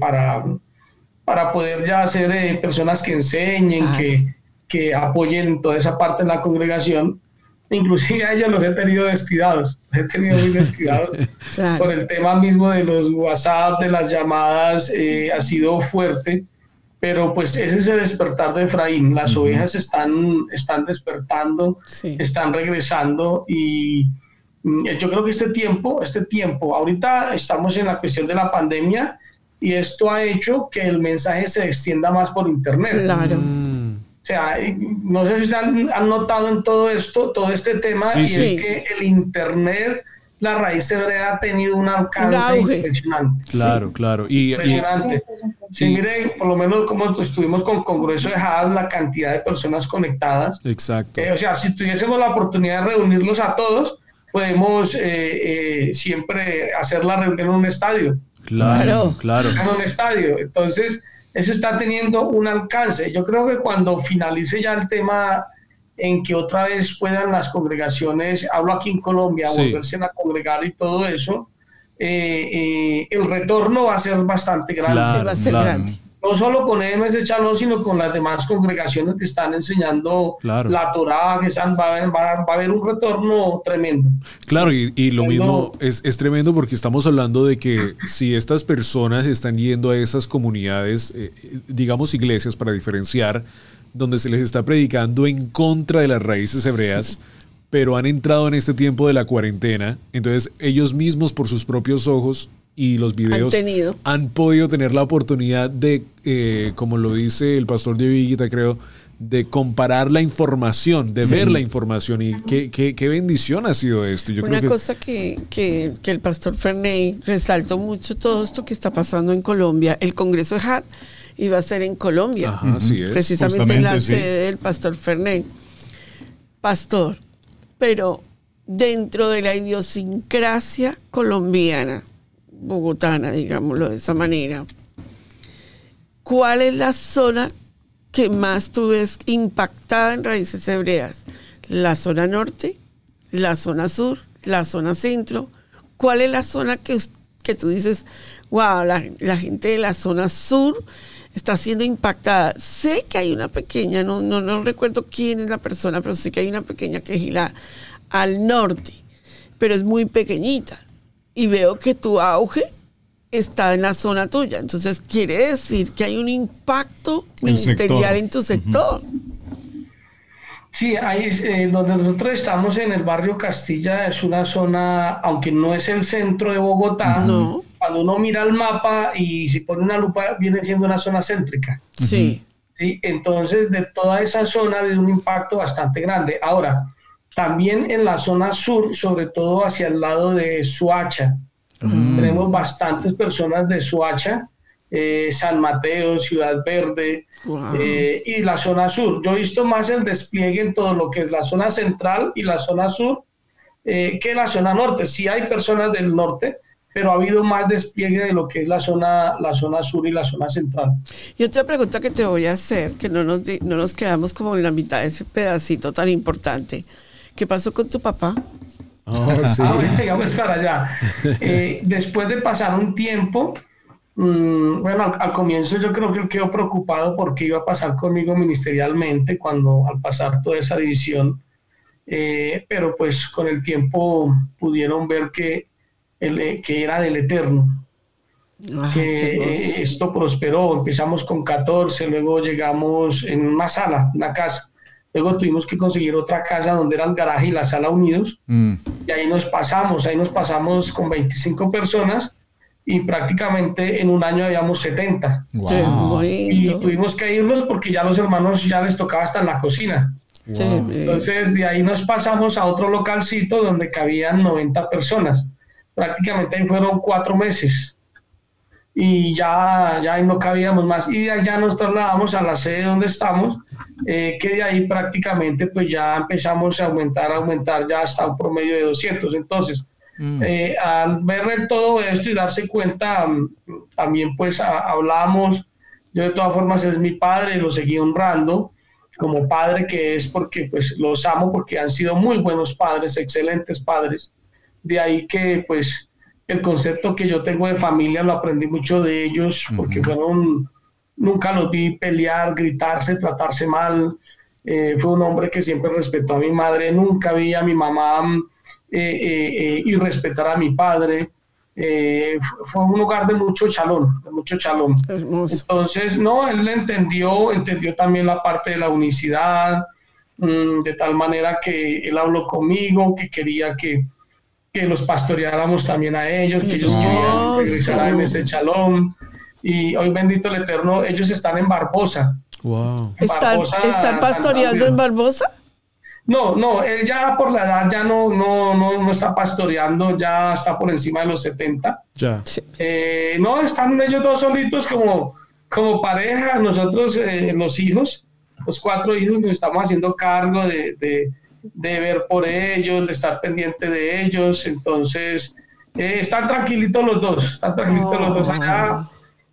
para poder ya ser personas que enseñen, que apoyen toda esa parte de la congregación. Inclusive a ellos los he tenido descuidados, muy descuidados. Claro. Por el tema mismo de los WhatsApp, de las llamadas, ha sido fuerte, pero pues es ese despertar de Efraín. Las ovejas están despertando, están regresando, y yo creo que este tiempo, ahorita estamos en la cuestión de la pandemia, y esto ha hecho que el mensaje se extienda más por internet. Claro. O sea, no sé si han notado en todo este tema, es que el internet, la raíz hebrea, ha tenido un alcance impresionante. Claro. Impresionante. Mire, por lo menos como estuvimos con Congreso de Hadas, la cantidad de personas conectadas. Exacto. O sea, si tuviésemos la oportunidad de reunirlos a todos, podemos siempre hacer la reunión en un estadio. Claro. En un estadio. Entonces, eso está teniendo un alcance. Yo creo que cuando finalice ya el tema en que otra vez puedan las congregaciones, hablo aquí en Colombia, volverse a congregar y todo eso, el retorno va a ser bastante grande. Va a ser grande. No solo con EMS Chalón, sino con las demás congregaciones que están enseñando la Torá, va a haber un retorno tremendo. Claro, y lo mismo es tremendo, porque estamos hablando de que si estas personas están yendo a esas comunidades, digamos iglesias para diferenciar, donde se les está predicando en contra de las raíces hebreas, pero han entrado en este tiempo de la cuarentena, entonces ellos mismos por sus propios ojos y los videos han podido tener la oportunidad de, como lo dice el pastor de Viguita, creo, de comparar la información, de ver la información, y qué bendición ha sido esto. Yo Una cosa que el pastor Ferney resaltó mucho, todo esto que está pasando en Colombia. El Congreso de Had iba a ser en Colombia, así es, precisamente en la sede del pastor Ferney. Pastor, pero dentro de la idiosincrasia colombiana, bogotana, digámoslo de esa manera, ¿cuál es la zona que más tú ves impactada en raíces hebreas? ¿La zona norte, la zona sur, la zona centro? ¿Cuál es la zona que tú dices, wow, la gente de la zona sur está siendo impactada? Sé que hay una pequeña, no recuerdo quién es la persona, pero sé que hay una pequeña que gira al norte, pero es muy pequeñita. Y veo que tu auge está en la zona tuya. Entonces, quiere decir que hay un impacto ministerial en tu sector. Sí, ahí donde nosotros estamos, en el barrio Castilla, es una zona, aunque no es el centro de Bogotá, cuando uno mira el mapa y si pone una lupa, viene siendo una zona céntrica. Sí. Entonces, de toda esa zona hay un impacto bastante grande. Ahora, también en la zona sur, sobre todo hacia el lado de Soacha, tenemos bastantes personas de Soacha, San Mateo, Ciudad Verde, y la zona sur. Yo he visto más el despliegue en todo lo que es la zona central y la zona sur que la zona norte. Sí hay personas del norte, pero ha habido más despliegue de lo que es la zona sur y la zona central. Y otra pregunta que te voy a hacer, que no nos quedamos como en la mitad de ese pedacito tan importante. ¿Qué pasó con tu papá? Ahorita llegamos para allá. Después de pasar un tiempo, bueno, al comienzo yo creo que él quedó preocupado porque iba a pasar conmigo ministerialmente al pasar toda esa división, pero pues con el tiempo pudieron ver que era del Eterno, que esto prosperó. Empezamos con 14, luego llegamos en una sala, una casa. Luego tuvimos que conseguir otra casa donde era el garaje y la sala unidos. Y ahí nos pasamos con 25 personas y prácticamente en un año habíamos 70. Wow. Y tuvimos que irnos porque ya los hermanos ya les tocaba hasta en la cocina. Wow. Entonces de ahí nos pasamos a otro localcito donde cabían 90 personas. Prácticamente ahí fueron 4 meses. y ya no cabíamos más, y de allá nos trasladamos a la sede donde estamos, que de ahí prácticamente pues ya empezamos a aumentar ya hasta un promedio de 200. Entonces, al ver todo esto y darse cuenta, también pues hablamos, yo de todas formas es mi padre, lo seguí honrando como padre que es, porque pues los amo, porque han sido muy buenos padres, excelentes padres. De ahí que pues el concepto que yo tengo de familia lo aprendí mucho de ellos, porque nunca los vi pelear, gritarse, tratarse mal. Fue un hombre que siempre respetó a mi madre, nunca vi a mi mamá y respetar a mi padre. Fue un lugar de mucho chalón, Hermoso. Entonces, no, él entendió también la parte de la unicidad, de tal manera que él habló conmigo, que quería que los pastoreáramos también a ellos, que ellos querían regresar en ese chalón. Y hoy, bendito el Eterno, ellos están en Barbosa. Wow. ¿Están pastoreando en Barbosa? No, él ya por la edad ya no está pastoreando, ya está por encima de los 70. Ya. No, están ellos dos solitos como pareja. Nosotros, los hijos, los 4 hijos, nos estamos haciendo cargo de ver por ellos, de estar pendiente de ellos. Entonces, están tranquilitos los dos allá.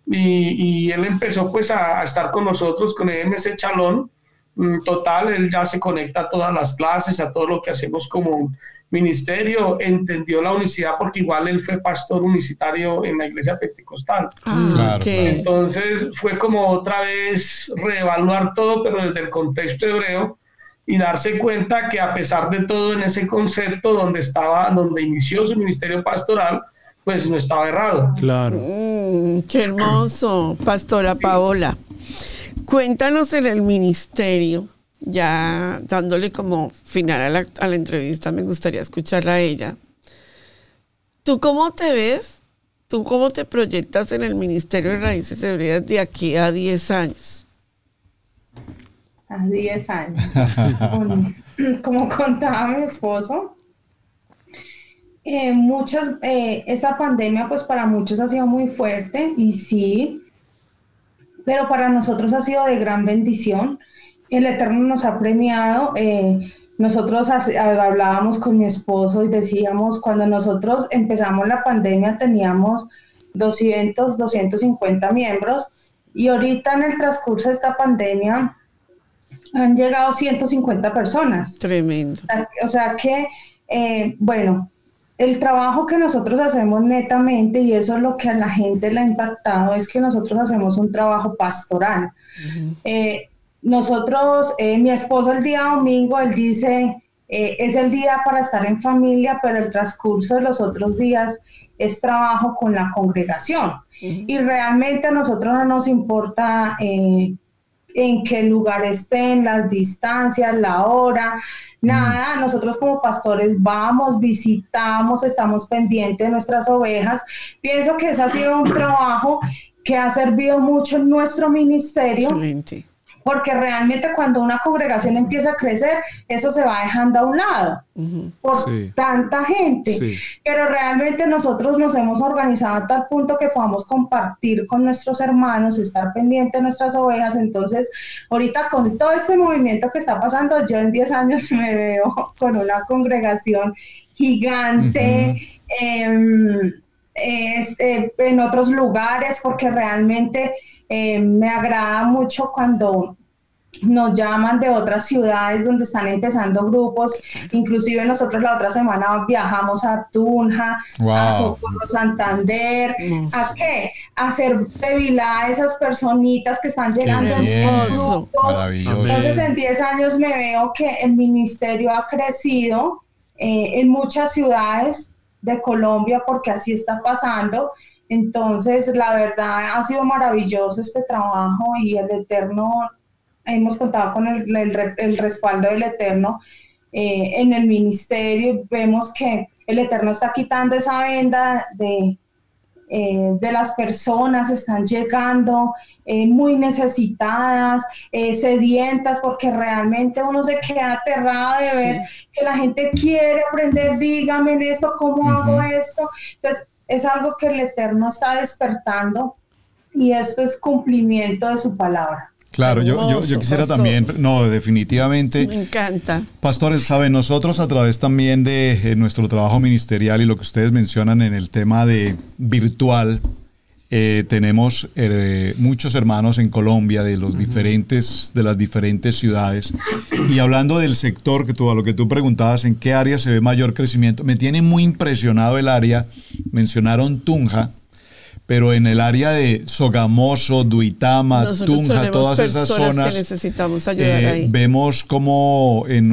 Y él empezó pues a estar con nosotros, con ese chalón. Total, él ya se conecta a todas las clases, a todo lo que hacemos como ministerio. Entendió la unicidad porque igual él fue pastor unicitario en la iglesia pentecostal. Claro, Entonces fue como otra vez reevaluar todo, pero desde el contexto hebreo, y darse cuenta que a pesar de todo en ese concepto donde inició su ministerio pastoral, pues no estaba errado. Claro. Qué hermoso, Pastora Paola. Cuéntanos en el ministerio, ya dándole como final a la entrevista, me gustaría escucharla a ella. ¿Tú cómo te ves? ¿Tú cómo te proyectas en el Ministerio de Raíces Hebreas de aquí a 10 años? A 10 años. Como contaba mi esposo, esta pandemia pues para muchos ha sido muy fuerte, y sí, pero para nosotros ha sido de gran bendición. El Eterno nos ha premiado. Nosotros hablábamos con mi esposo y decíamos, cuando nosotros empezamos la pandemia teníamos 250 miembros, y ahorita en el transcurso de esta pandemia han llegado 150 personas. Tremendo. O sea que, bueno, el trabajo que nosotros hacemos netamente, y eso es lo que a la gente le ha impactado, es que nosotros hacemos un trabajo pastoral. Nosotros, mi esposo el día domingo, él dice, es el día para estar en familia, pero el transcurso de los otros días es trabajo con la congregación. Y realmente a nosotros no nos importa en qué lugar estén, las distancias, la hora, nada. Nosotros como pastores vamos, visitamos, estamos pendientes de nuestras ovejas. Pienso que ese ha sido un trabajo que ha servido mucho en nuestro ministerio. Excelente. Porque realmente cuando una congregación empieza a crecer, eso se va dejando a un lado por tanta gente. Sí. Pero realmente nosotros nos hemos organizado a tal punto que podamos compartir con nuestros hermanos, estar pendientes de nuestras ovejas. Entonces, ahorita con todo este movimiento que está pasando, yo en 10 años me veo con una congregación gigante, en otros lugares, porque realmente me agrada mucho cuando nos llaman de otras ciudades donde están empezando grupos. Inclusive nosotros la otra semana viajamos a Tunja, a Socorro, Santander. ¿A qué? A hacer debilar a esas personitas que están llegando en grupos. Entonces en 10 años me veo que el ministerio ha crecido en muchas ciudades de Colombia, porque así está pasando. Entonces, la verdad, ha sido maravilloso este trabajo, y el Eterno, hemos contado con el respaldo del Eterno en el ministerio. Vemos que el Eterno está quitando esa venda de las personas. Están llegando muy necesitadas, sedientas, porque realmente uno se queda aterrado de ver que la gente quiere aprender. Dígame en esto, ¿cómo hago esto? Entonces, es algo que el Eterno está despertando y esto es cumplimiento de su palabra. Claro, yo quisiera pastor. también, no, definitivamente. Me encanta. Pastores, saben, nosotros a través también de nuestro trabajo ministerial y lo que ustedes mencionan en el tema de virtual, tenemos muchos hermanos en Colombia de las diferentes ciudades. Y hablando del sector, a lo que tú preguntabas, ¿en qué área se ve mayor crecimiento? Me tiene muy impresionado el área, mencionaron Tunja, pero en el área de Sogamoso, Duitama, Nosotros Tunja, tenemos todas esas personas zonas, que necesitamos ayudar ahí. vemos como en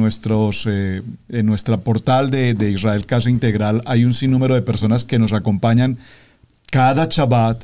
nuestra portal de Israel Casa Integral hay un sinnúmero de personas que nos acompañan cada Shabbat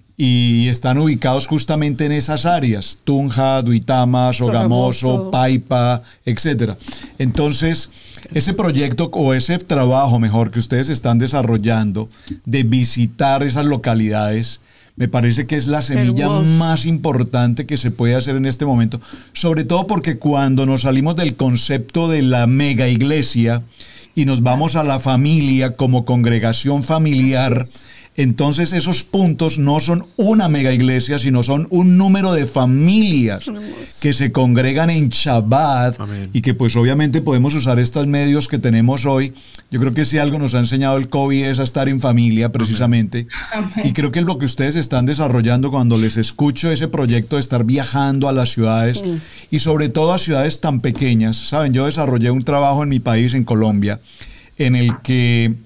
y están ubicados justamente en esas áreas, Tunja, Duitama, Sogamoso, Paipa, etc. Entonces, ese proyecto o ese trabajo, mejor, que ustedes están desarrollando de visitar esas localidades, me parece que es la semilla más importante que se puede hacer en este momento, sobre todo porque cuando nos salimos del concepto de la mega iglesia y nos vamos a la familia como congregación familiar, entonces esos puntos no son una mega iglesia, sino son un número de familias que se congregan en Shabbat. Amén. Y que pues obviamente podemos usar estos medios que tenemos hoy. Yo creo que si algo nos ha enseñado el COVID es a estar en familia precisamente. Amén. Y creo que lo que ustedes están desarrollando cuando les escucho ese proyecto de estar viajando a las ciudades y sobre todo a ciudades tan pequeñas. Saben, yo desarrollé un trabajo en mi país, en Colombia, en el que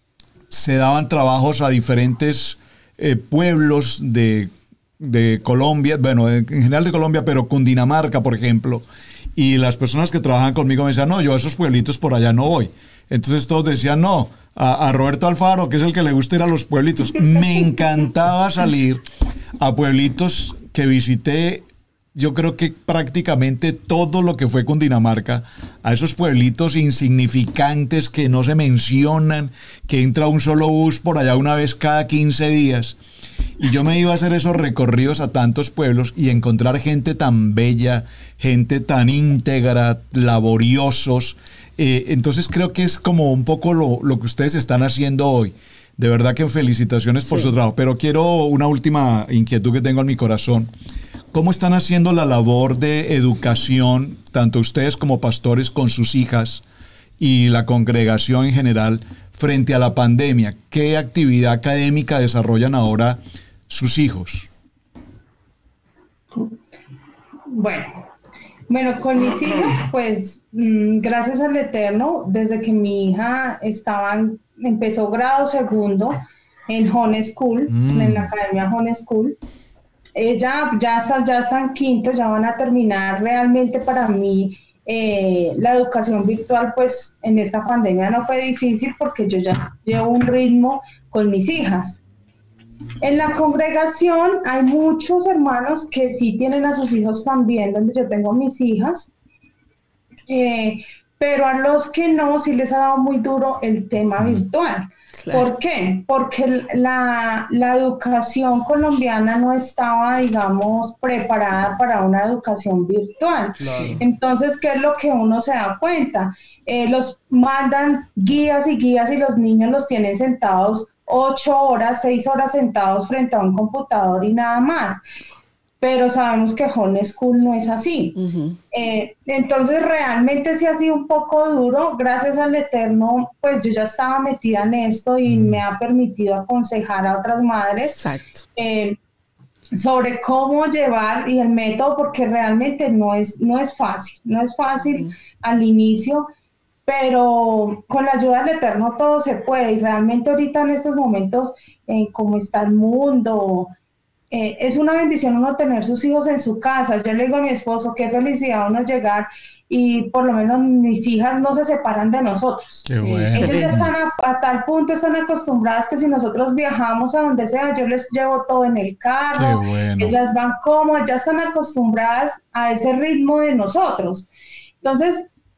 se daban trabajos a diferentes pueblos de Colombia, bueno, en general de Colombia, pero Cundinamarca, por ejemplo, y las personas que trabajan conmigo me decían, no, yo a esos pueblitos por allá no voy. Entonces todos decían, no, a Roberto Alfaro, que es el que le gusta ir a los pueblitos. Me encantaba salir a pueblitos que visité. Yo creo que prácticamente todo lo que fue Cundinamarca, a esos pueblitos insignificantes que no se mencionan, que entra un solo bus por allá una vez cada 15 días. Y yo me iba a hacer esos recorridos a tantos pueblos y encontrar gente tan bella, gente tan íntegra, laboriosos. Entonces creo que es como un poco lo que ustedes están haciendo hoy. De verdad que felicitaciones por su trabajo. Pero quiero una última inquietud que tengo en mi corazón. ¿Cómo están haciendo la labor de educación, tanto ustedes como pastores, con sus hijas y la congregación en general, frente a la pandemia? ¿Qué actividad académica desarrollan ahora sus hijos? Bueno, con mis hijas, pues, gracias al Eterno, desde que mi hija empezó grado segundo en Home School, en la Academia Home School, ella ya está en quinto, ya van a terminar. Realmente para mí la educación virtual pues en esta pandemia no fue difícil porque yo ya llevo un ritmo con mis hijas. En la congregación hay muchos hermanos que sí tienen a sus hijos también, donde yo tengo mis hijas, pero a los que no, sí les ha dado muy duro el tema virtual. Claro. ¿Por qué? Porque la educación colombiana no estaba, digamos, preparada para una educación virtual. Claro. Entonces, ¿qué es lo que uno se da cuenta? Los mandan guías y los niños los tienen sentados 8 horas, 6 horas sentados frente a un computador y nada más. Pero sabemos que Home School no es así. Entonces realmente sí ha sido un poco duro. Gracias al Eterno, pues yo ya estaba metida en esto y me ha permitido aconsejar a otras madres sobre cómo llevar y el método, porque realmente no es fácil al inicio, pero con la ayuda del Eterno todo se puede. Y realmente ahorita en estos momentos, como está el mundo, es una bendición uno tener sus hijos en su casa. Yo le digo a mi esposo, qué felicidad uno llegar y por lo menos mis hijas no se separan de nosotros. Qué bueno. Ellas ya están a tal punto, están acostumbradas que si nosotros viajamos a donde sea, yo les llevo todo en el carro. Qué bueno. Ellas van cómodas, ya están acostumbradas a ese ritmo de nosotros. Entonces,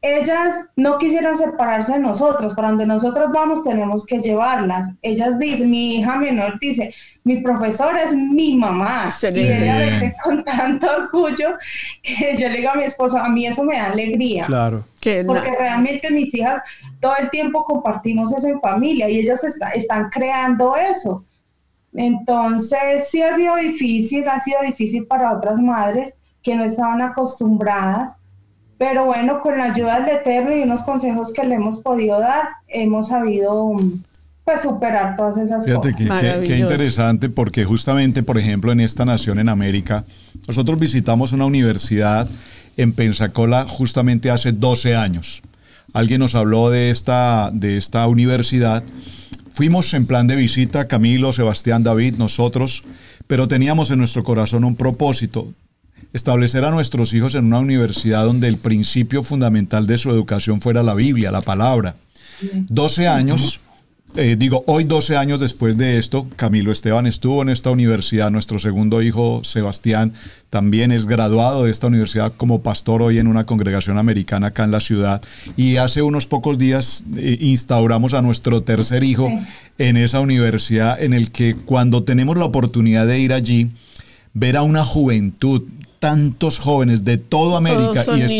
ellas no quisieran separarse de nosotros. Para donde nosotros vamos tenemos que llevarlas. Ellas dicen, mi hija menor dice, mi profesora es mi mamá. Excelente. Y ella dice con tanto orgullo que yo le digo a mi esposo, a mí eso me da alegría. Claro. Porque realmente mis hijas todo el tiempo compartimos eso en familia y ellas están creando eso. Entonces sí ha sido difícil para otras madres que no estaban acostumbradas, pero bueno, con la ayuda del Eterno y unos consejos que le hemos podido dar, hemos sabido pues superar todas esas Fíjate cosas. qué interesante, porque justamente, por ejemplo, en esta nación, en América, nosotros visitamos una universidad en Pensacola justamente hace 12 años. Alguien nos habló de esta universidad. Fuimos en plan de visita, Camilo, Sebastián, David, nosotros, pero teníamos en nuestro corazón un propósito: establecer a nuestros hijos en una universidad donde el principio fundamental de su educación fuera la Biblia, la palabra. 12 años, hoy 12 años después de esto, Camilo Esteban estuvo en esta universidad. Nuestro segundo hijo, Sebastián, también es graduado de esta universidad como pastor hoy en una congregación americana acá en la ciudad. Y hace unos pocos días instauramos a nuestro tercer hijo en esa universidad, en el que cuando tenemos la oportunidad de ir allí, ver a una juventud, tantos jóvenes de toda América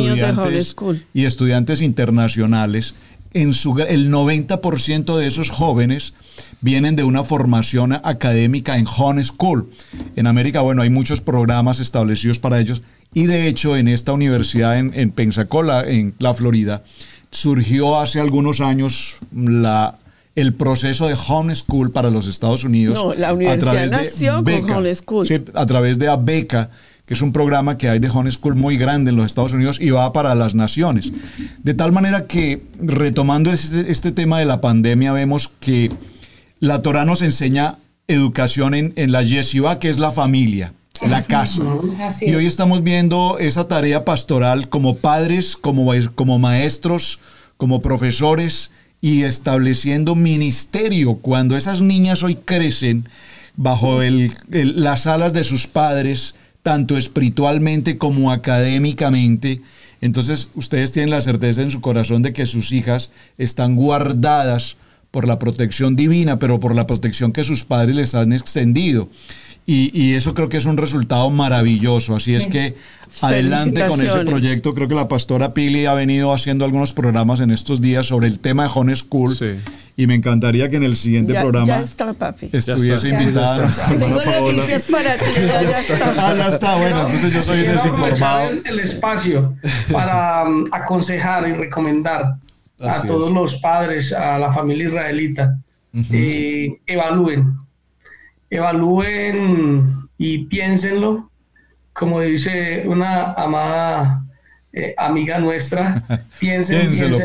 y estudiantes internacionales, el 90% de esos jóvenes vienen de una formación académica en homeschool. En América, bueno, hay muchos programas establecidos para ellos, y de hecho en esta universidad en Pensacola, en la Florida, surgió hace algunos años el proceso de homeschool para los Estados Unidos. No, la universidad nació con homeschool. Sí, a través de ABECA, que es un programa que hay de homeschool muy grande en los Estados Unidos y va para las naciones. De tal manera que, retomando este tema de la pandemia, vemos que la Torá nos enseña educación en la yeshiva, que es la familia, la casa. Y hoy estamos viendo esa tarea pastoral como padres, como maestros, como profesores, y estableciendo ministerio. Cuando esas niñas hoy crecen bajo las alas de sus padres, tanto espiritualmente como académicamente, entonces ustedes tienen la certeza en su corazón de que sus hijas están guardadas por la protección divina, pero por la protección que sus padres les han extendido. Y eso creo que es un resultado maravilloso. Así es que adelante con ese proyecto. Creo que la pastora Pili ha venido haciendo algunos programas en estos días sobre el tema de homeschool. Sí. Y me encantaría que en el siguiente programa ya está, papi. estuviese invitada. Tengo noticias para ti. Ya está. Ya está. Bueno, entonces yo soy desinformado. El espacio para aconsejar y recomendar a todos los padres, a la familia israelita, evalúen y piénsenlo, como dice una amada amiga nuestra, piénselo.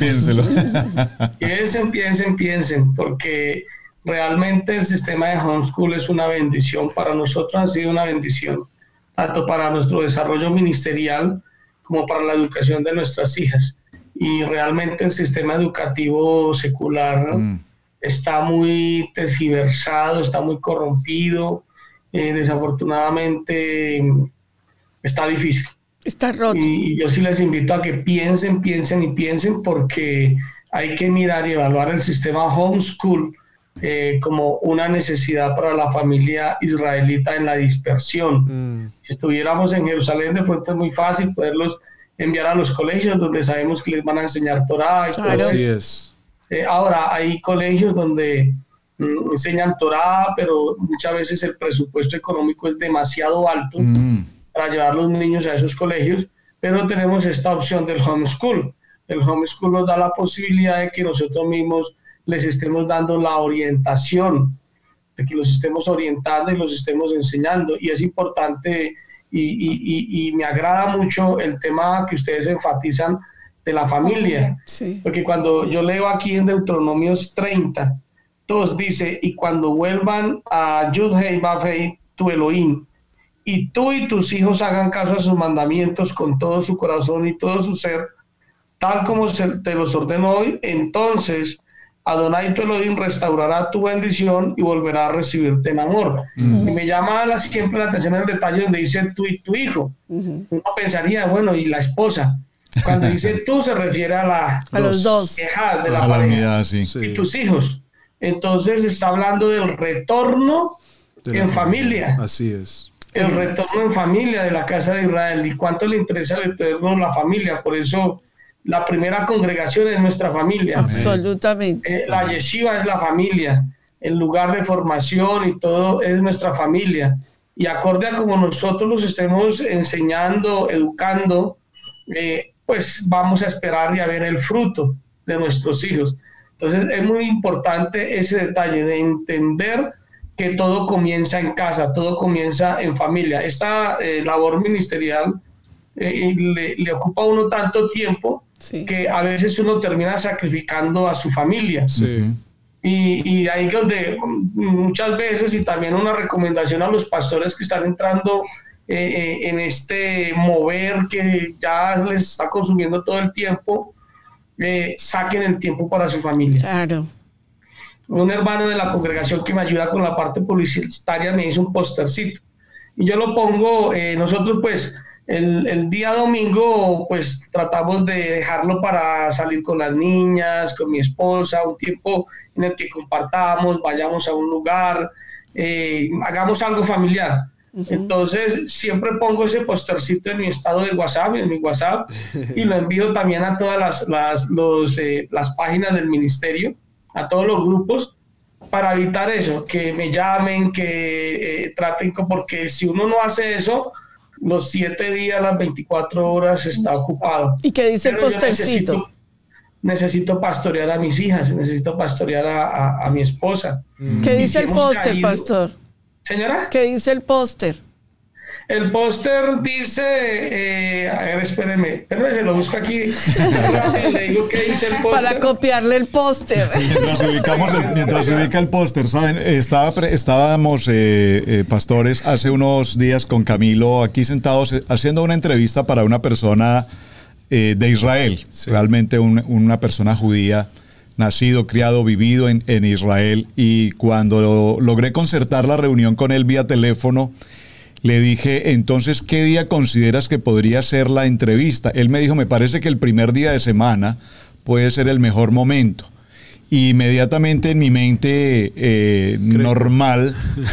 Piensen, porque realmente el sistema de homeschool es una bendición. Para nosotros ha sido una bendición, tanto para nuestro desarrollo ministerial como para la educación de nuestras hijas. Y realmente el sistema educativo secular está muy tergiversado, está muy corrompido, desafortunadamente está difícil. Está roto. Y yo sí les invito a que piensen, porque hay que mirar y evaluar el sistema homeschool como una necesidad para la familia israelita en la dispersión. Si estuviéramos en Jerusalén, de pronto es muy fácil poderlos enviar a los colegios donde sabemos que les van a enseñar Torá. Así es. Ahora hay colegios donde enseñan Torá, pero muchas veces el presupuesto económico es demasiado alto para llevar los niños a esos colegios, pero tenemos esta opción del homeschool. El homeschool nos da la posibilidad de que nosotros mismos les estemos dando la orientación, de que los estemos orientando y los estemos enseñando. Y es importante y me agrada mucho el tema que ustedes enfatizan de la familia, porque cuando yo leo aquí en Deuteronomios 30, todos dice, y cuando vuelvan a Yud-Hei Vav-Hei, tu Elohim, y tú y tus hijos hagan caso a sus mandamientos con todo su corazón y todo su ser, tal como te los ordeno hoy, entonces Adonai tu Elohim restaurará tu bendición y volverá a recibirte en amor. Y me llama siempre la atención el detalle donde dice tú y tu hijo. Uno pensaría, bueno, y la esposa. Cuando dice tú se refiere a los dos. hijas de la A la pareja unidad, sí. y tus hijos. Entonces está hablando del retorno en familia. Así es. El retorno en familia de la casa de Israel. ¿Y cuánto le interesa al Eterno la familia? Por eso la primera congregación es nuestra familia. Absolutamente. La yeshiva es la familia. El lugar de formación y todo es nuestra familia. Y acorde a como nosotros los estemos enseñando, educando, pues vamos a esperar y a ver el fruto de nuestros hijos. Entonces es muy importante ese detalle de entender que todo comienza en casa, todo comienza en familia. Esta labor ministerial le ocupa a uno tanto tiempo que a veces uno termina sacrificando a su familia. Sí. Y ahí es donde muchas veces, y también una recomendación a los pastores que están entrando en este mover que ya les está consumiendo todo el tiempo, saquen el tiempo para su familia. Claro. Un hermano de la congregación que me ayuda con la parte publicitaria me hizo un postercito y yo lo pongo. Nosotros pues el día domingo pues tratamos de dejarlo para salir con las niñas, con mi esposa, un tiempo en el que compartamos, vayamos a un lugar, hagamos algo familiar. Entonces siempre pongo ese postercito en mi estado de WhatsApp, en mi WhatsApp, y lo envío también a todas las páginas del ministerio, a todos los grupos, para evitar eso, que me llamen, que traten, porque si uno no hace eso, los 7 días, las 24 horas está ocupado. ¿Y qué dice el postercito? Necesito pastorear a mis hijas, necesito pastorear a mi esposa. ¿Qué dice el póster, pastor? Señora. ¿Qué dice el póster? El póster dice, a ver, espéreme, se lo busco aquí. Le digo qué dice el póster. Para copiarle el póster. Mientras se ubica el póster, ¿saben? Estábamos, pastores, hace unos días con Camilo aquí sentados haciendo una entrevista para una persona de Israel, realmente una persona judía, nacido, criado, vivido en Israel, y cuando logré concertar la reunión con él vía teléfono, le dije, entonces, ¿qué día consideras que podría ser la entrevista? Él me dijo, me parece que el primer día de semana puede ser el mejor momento. Y inmediatamente en mi mente normal,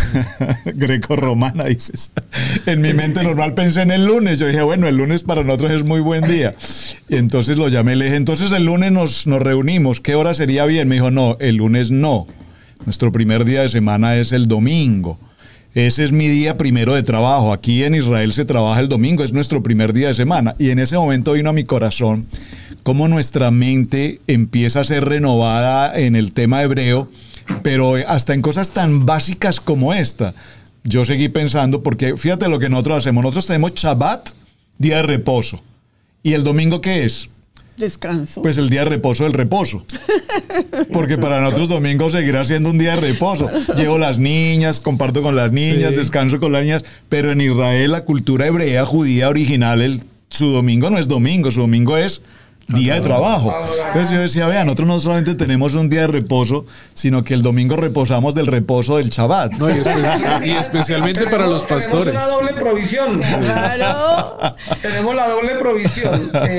greco-romana dices, en mi mente normal pensé en el lunes. Yo dije, bueno, el lunes para nosotros es muy buen día. Y entonces lo llamé, le dije, entonces el lunes nos reunimos, ¿qué hora sería bien? Me dijo, no, el lunes no. Nuestro primer día de semana es el domingo. Ese es mi día primero de trabajo. Aquí en Israel se trabaja el domingo, es nuestro primer día de semana. Y en ese momento vino a mi corazón cómo nuestra mente empieza a ser renovada en el tema hebreo, pero hasta en cosas tan básicas como esta. Yo seguí pensando, porque fíjate lo que nosotros hacemos. Nosotros tenemos Shabbat, día de reposo. ¿Y el domingo qué es? Descanso. Pues el día de reposo del reposo. Porque para nosotros domingo seguirá siendo un día de reposo. Llevo las niñas, comparto con las niñas, descanso con las niñas. Pero en Israel, la cultura hebrea, judía original, su domingo no es domingo, su domingo es día de trabajo. Entonces yo decía, vean, nosotros no solamente tenemos un día de reposo, sino que el domingo reposamos del reposo del Shabbat. No, y especialmente para los pastores. Tenemos una doble provisión. Claro. Tenemos la doble provisión.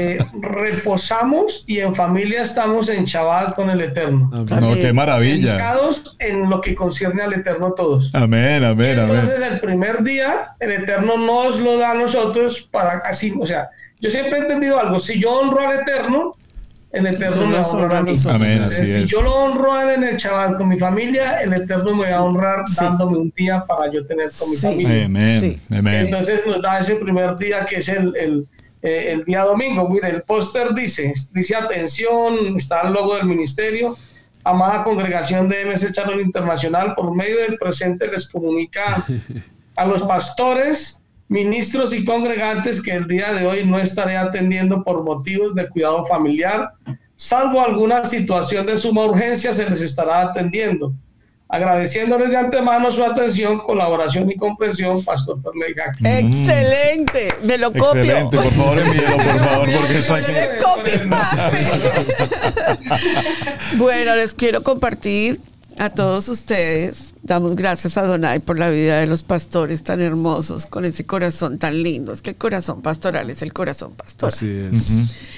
Reposamos y en familia estamos en Shabbat con el Eterno. No, qué maravilla. Dedicados en lo que concierne al Eterno todos. Amén, amén, amén. Entonces el primer día el Eterno nos lo da a nosotros para así, o sea, yo siempre he entendido algo, si yo honro al Eterno, el Eterno me va a honrar a mí. Amén, así es. Si yo lo honro a él en el Shabbat con mi familia, el Eterno me va a honrar dándome un día para yo tener con mi familia. Amén, amén. Entonces nos da ese primer día que es el día domingo. Mire, el póster dice atención, está el logo del ministerio. Amada congregación de MS Shalom Internacional, por medio del presente les comunica a los pastores, ministros y congregantes que el día de hoy no estaré atendiendo por motivos de cuidado familiar, salvo alguna situación de suma urgencia se les estará atendiendo. Agradeciéndoles de antemano su atención, colaboración y comprensión, Pastor Ferley Jackson. Excelente, me lo copio. Excelente, por favor envíelo, por favor, porque eso hay que... Copy paste. Bueno, les quiero compartir a todos ustedes. Damos gracias a Adonai por la vida de los pastores tan hermosos, con ese corazón tan lindo. Es que el corazón pastoral es el corazón pastoral. Así es.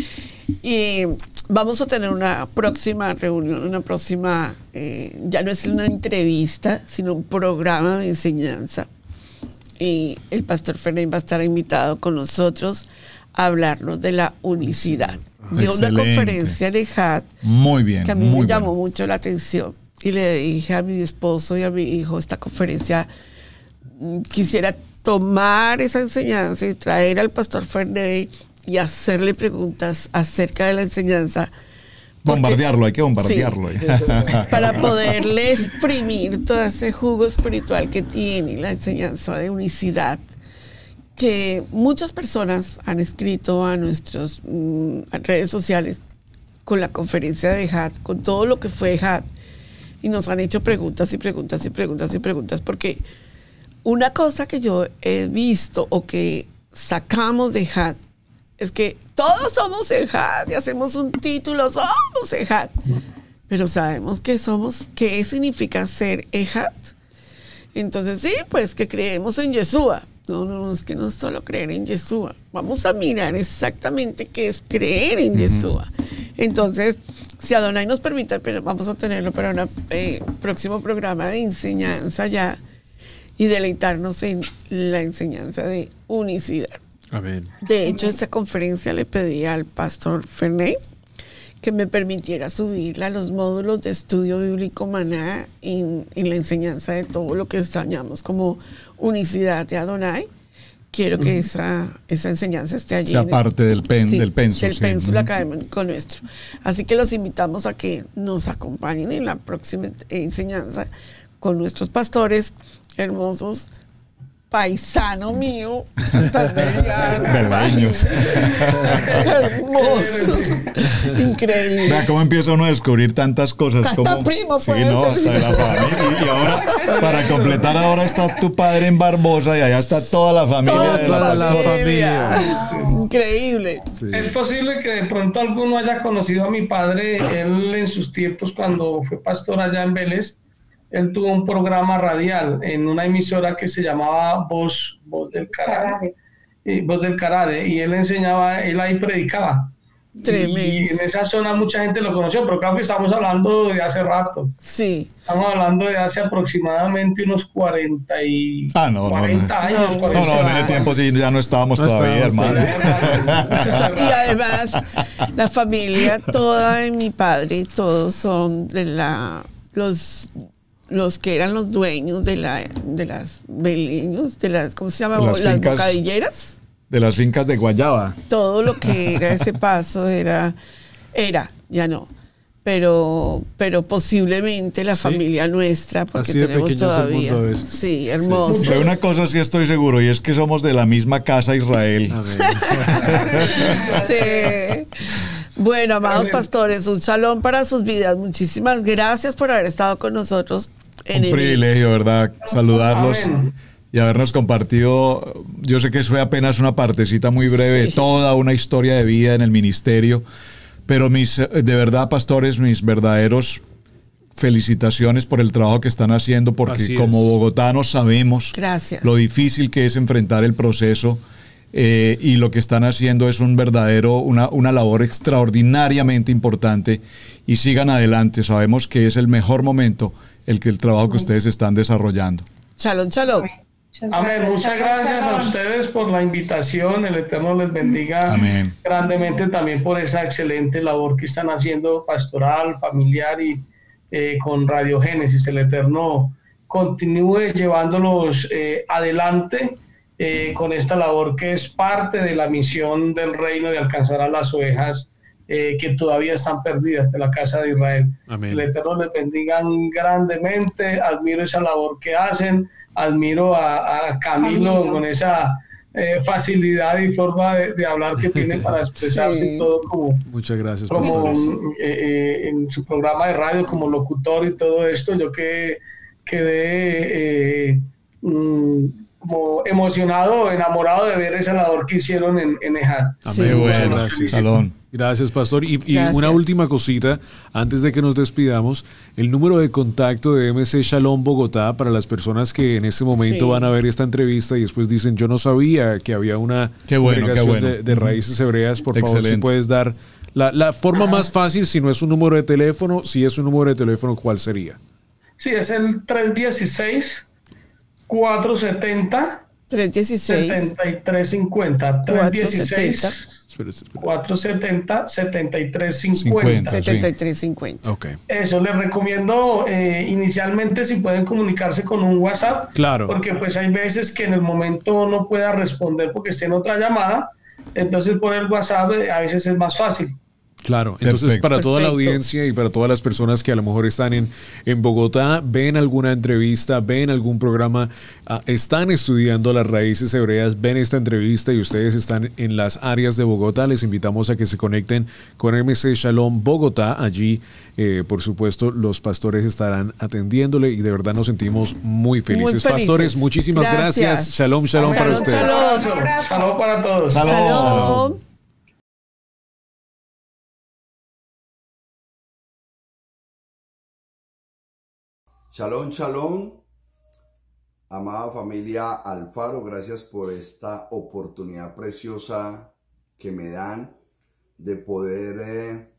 Y vamos a tener una próxima reunión, una próxima, ya no es una entrevista, sino un programa de enseñanza. Y el pastor Fernández va a estar invitado con nosotros a hablarnos de la unicidad. Dio una conferencia en EJAD muy bien, que a mí me llamó mucho la atención. Y le dije a mi esposo y a mi hijo, esta conferencia, quisiera tomar esa enseñanza y traer al pastor Fernández y hacerle preguntas acerca de la enseñanza. Bombardearlo, hay que bombardearlo. Sí, para poderle exprimir todo ese jugo espiritual que tiene la enseñanza de unicidad, que muchas personas han escrito a nuestras redes sociales con la conferencia de EJAD, con todo lo que fue EJAD, y nos han hecho preguntas y preguntas y preguntas y preguntas, porque una cosa que yo he visto o que sacamos de EJAD es que todos somos EJAD y hacemos un título, somos EJAD, pero sabemos qué significa ser EJAD. Entonces sí, pues que creemos en Yeshua. No, es que no es solo creer en Yeshua. Vamos a mirar exactamente qué es creer en Yeshua. Entonces, si Adonai nos permite, pero vamos a tenerlo para un próximo programa de enseñanza ya y deleitarnos en la enseñanza de unicidad. Amén. De hecho, esta conferencia le pedí al pastor Fernández que me permitiera subirla a los módulos de estudio bíblico Maná en la enseñanza de todo lo que enseñamos como unicidad de Adonai. Quiero que esa enseñanza esté allí. Sea parte del pénsul. Del pénsul académico nuestro. Así que los invitamos a que nos acompañen en la próxima enseñanza con nuestros pastores hermosos, paisano mío, Berbeños. Hermoso, increíble. Vea cómo empieza uno a descubrir tantas cosas. Hasta primo, sí, puede no, ser. hasta de la familia. Y ahora, para completar, ahora está tu padre en Barbosa y allá está toda la familia de la familia. Increíble. Sí. Es posible que de pronto alguno haya conocido a mi padre. Él en sus tiempos, cuando fue pastor allá en Vélez, él tuvo un programa radial en una emisora que se llamaba Voz del Carade. Voz del Carade. Y él enseñaba, él ahí predicaba. Tremendo. Y en esa zona mucha gente lo conoció, pero claro que estamos hablando de hace rato. Sí. Estamos hablando de hace aproximadamente unos 40 años. No, 40 años. No, en ese tiempo sí, ya no estábamos todavía, hermano. Y además, la familia toda de mi padre, todos son de los que eran los dueños de las beleños, ¿cómo se llama? Las bocadilleras. De las fincas de Guayaba. Todo lo que era ese paso era, ya no. Pero posiblemente la familia nuestra, porque así de tenemos todavía. Sí, hermoso. De una cosa sí estoy seguro, y es que somos de la misma casa Israel. Sí. Bueno, amados pastores, un shalom para sus vidas. Muchísimas gracias por haber estado con nosotros. Un privilegio, ¿verdad? Saludarlos. Amén. Y habernos compartido, yo sé que fue apenas una partecita muy breve de toda una historia de vida en el ministerio, pero de verdad, pastores, mis verdaderos felicitaciones por el trabajo que están haciendo, porque como bogotanos sabemos lo difícil que es enfrentar el proceso, y lo que están haciendo es una labor extraordinariamente importante, y sigan adelante. Sabemos que es el mejor momento el trabajo que ustedes están desarrollando. Shalom, shalom. Amén. Muchas gracias a ustedes por la invitación. El Eterno les bendiga grandemente también por esa excelente labor que están haciendo pastoral, familiar y con Radio Génesis. El Eterno continúe llevándolos adelante con esta labor que es parte de la misión del reino de alcanzar a las ovejas que todavía están perdidas de la casa de Israel. Amén. El Eterno les bendiga grandemente. Admiro esa labor que hacen. Admiro a Camilo con esa facilidad y forma de hablar que tiene para expresarse y todo como, muchas gracias, como en su programa de radio como locutor y todo esto. Yo quedé como emocionado, enamorado de ver esa labor que hicieron en EJAD. Amén. Bueno, gracias. Salón. Gracias, pastor. Y Gracias. una última cosita, antes de que nos despidamos, el número de contacto de MC Shalom Bogotá para las personas que en este momento Sí. van a ver esta entrevista y después dicen, yo no sabía que había una Qué bueno, congregación qué bueno. de raíces hebreas. Por favor, si Excelente. puedes dar la forma más fácil, si no es un número de teléfono, si es un número de teléfono, ¿cuál sería? Sí, es el 316-470. 316 7350. 470 470 7350. 50. 7350. Ok. Eso les recomiendo inicialmente si pueden comunicarse con un WhatsApp. Claro. Porque pues hay veces que en el momento no pueda responder porque esté en otra llamada. Entonces por el WhatsApp a veces es más fácil. Claro, entonces Perfecto. para toda la Perfecto. audiencia y para todas las personas que a lo mejor están en Bogotá, ven alguna entrevista, ven algún programa, están estudiando las raíces hebreas, ven esta entrevista y ustedes están en las áreas de Bogotá, les invitamos a que se conecten con MC Shalom Bogotá. Allí, por supuesto, los pastores estarán atendiéndole y de verdad nos sentimos muy felices. Muy felices. Pastores, muchísimas gracias. Shalom, shalom para Shalom, ustedes. shalom. Shalom para todos. Shalom. Shalom, shalom, amada familia Alfaro, gracias por esta oportunidad preciosa que me dan de poder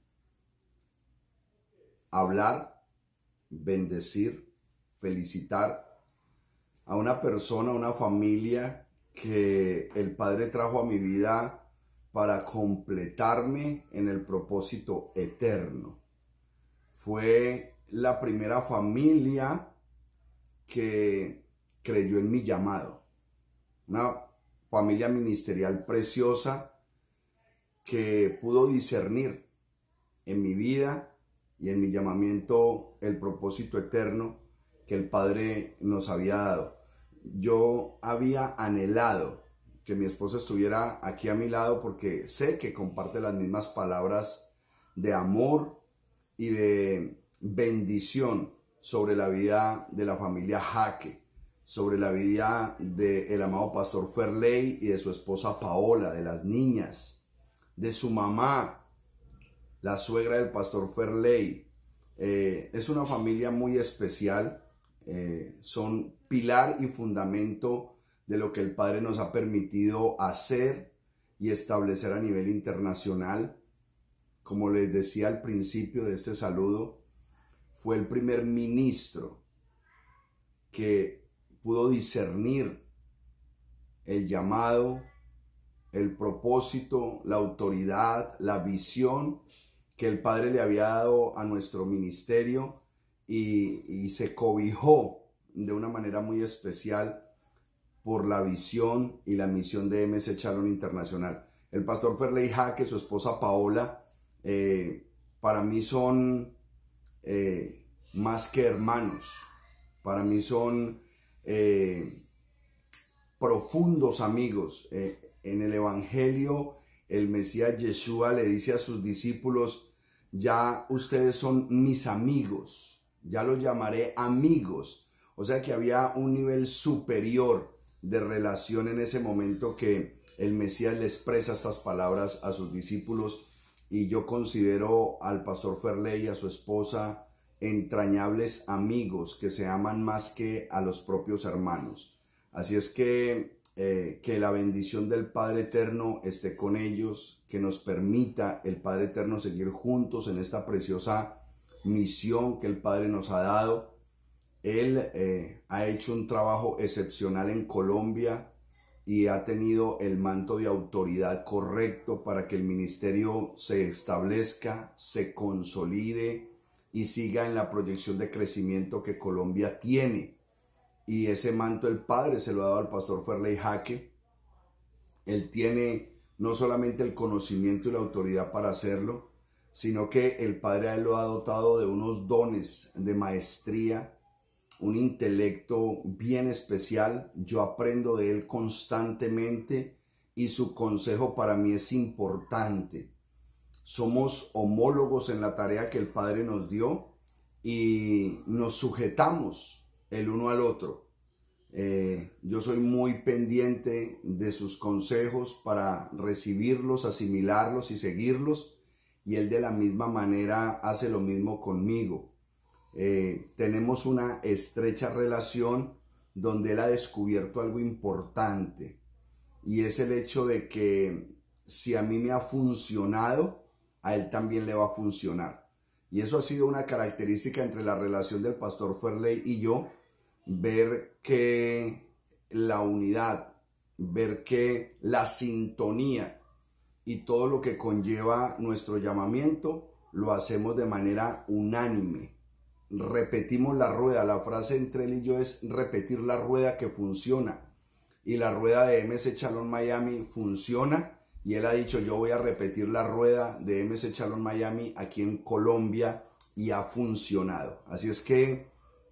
hablar, bendecir, felicitar a una persona, a una familia que el Padre trajo a mi vida para completarme en el propósito eterno. Fue la primera familia que creyó en mi llamado. Una familia ministerial preciosa que pudo discernir en mi vida y en mi llamamiento el propósito eterno que el Padre nos había dado. Yo había anhelado que mi esposa estuviera aquí a mi lado porque sé que comparte las mismas palabras de amor y de bendición sobre la vida de la familia Jaque, sobre la vida del amado pastor Ferley y de su esposa Paola, de las niñas, de su mamá, la suegra del pastor Ferley. Es una familia muy especial, son pilar y fundamento de lo que el Padre nos ha permitido hacer y establecer a nivel internacional. Como les decía al principio de este saludo, fue el primer ministro que pudo discernir el llamado, el propósito, la autoridad, la visión que el Padre le había dado a nuestro ministerio y se cobijó de una manera muy especial por la visión y la misión de MC Shalom Internacional. El pastor Ferley Jaque, su esposa Paola, para mí son más que hermanos, para mí son profundos amigos. En el Evangelio, el Mesías Yeshua le dice a sus discípulos: ya ustedes son mis amigos, ya los llamaré amigos. O sea que había un nivel superior de relación en ese momento que el Mesías le expresa estas palabras a sus discípulos. Y yo considero al pastor Ferley y a su esposa entrañables amigos que se aman más que a los propios hermanos. Así es que la bendición del Padre Eterno esté con ellos, que nos permita el Padre Eterno seguir juntos en esta preciosa misión que el Padre nos ha dado. Él ha hecho un trabajo excepcional en Colombia y ha tenido el manto de autoridad correcto para que el ministerio se establezca, se consolide y siga en la proyección de crecimiento que Colombia tiene. Y ese manto el Padre se lo ha dado al pastor Ferley Jaque. Él tiene no solamente el conocimiento y la autoridad para hacerlo, sino que el Padre a él lo ha dotado de unos dones de maestría, un intelecto bien especial. Yo aprendo de él constantemente y su consejo para mí es importante. Somos homólogos en la tarea que el Padre nos dio y nos sujetamos el uno al otro. Yo soy muy pendiente de sus consejos para recibirlos, asimilarlos y seguirlos. y Él de la misma manera hace lo mismo conmigo. Tenemos una estrecha relación donde Él ha descubierto algo importante, y es el hecho de que si a mí me ha funcionado, a Él también le va a funcionar. Y eso ha sido una característica entre la relación del pastor Ferley y yo, ver que la unidad, ver que la sintonía y todo lo que conlleva nuestro llamamiento lo hacemos de manera unánime. Repetimos la rueda. La frase entre él y yo es repetir la rueda que funciona. Y la rueda de MC Shalom Miami funciona. Y él ha dicho, yo voy a repetir la rueda de MC Shalom Miami aquí en Colombia, y ha funcionado. Así es que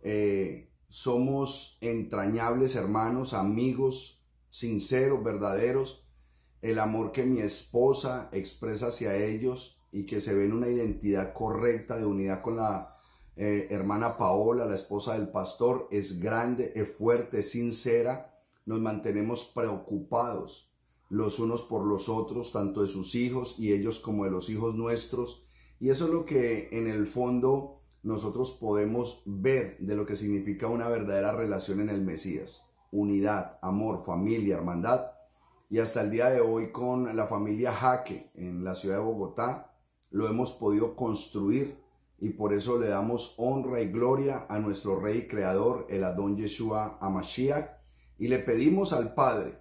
somos entrañables hermanos, amigos, sinceros, verdaderos. El amor que mi esposa expresa hacia ellos y que se ve en una identidad correcta de unidad con la hermana Paola, la esposa del pastor, es grande, es fuerte, es sincera. Nos mantenemos preocupados los unos por los otros, tanto de sus hijos y ellos como de los hijos nuestros. Y eso es lo que en el fondo nosotros podemos ver de lo que significa una verdadera relación en el Mesías. Unidad, amor, familia, hermandad. Y hasta el día de hoy con la familia Jaque en la ciudad de Bogotá lo hemos podido construir, y por eso le damos honra y gloria a nuestro Rey y Creador, el Adón Yeshua HaMashiach, y le pedimos al Padre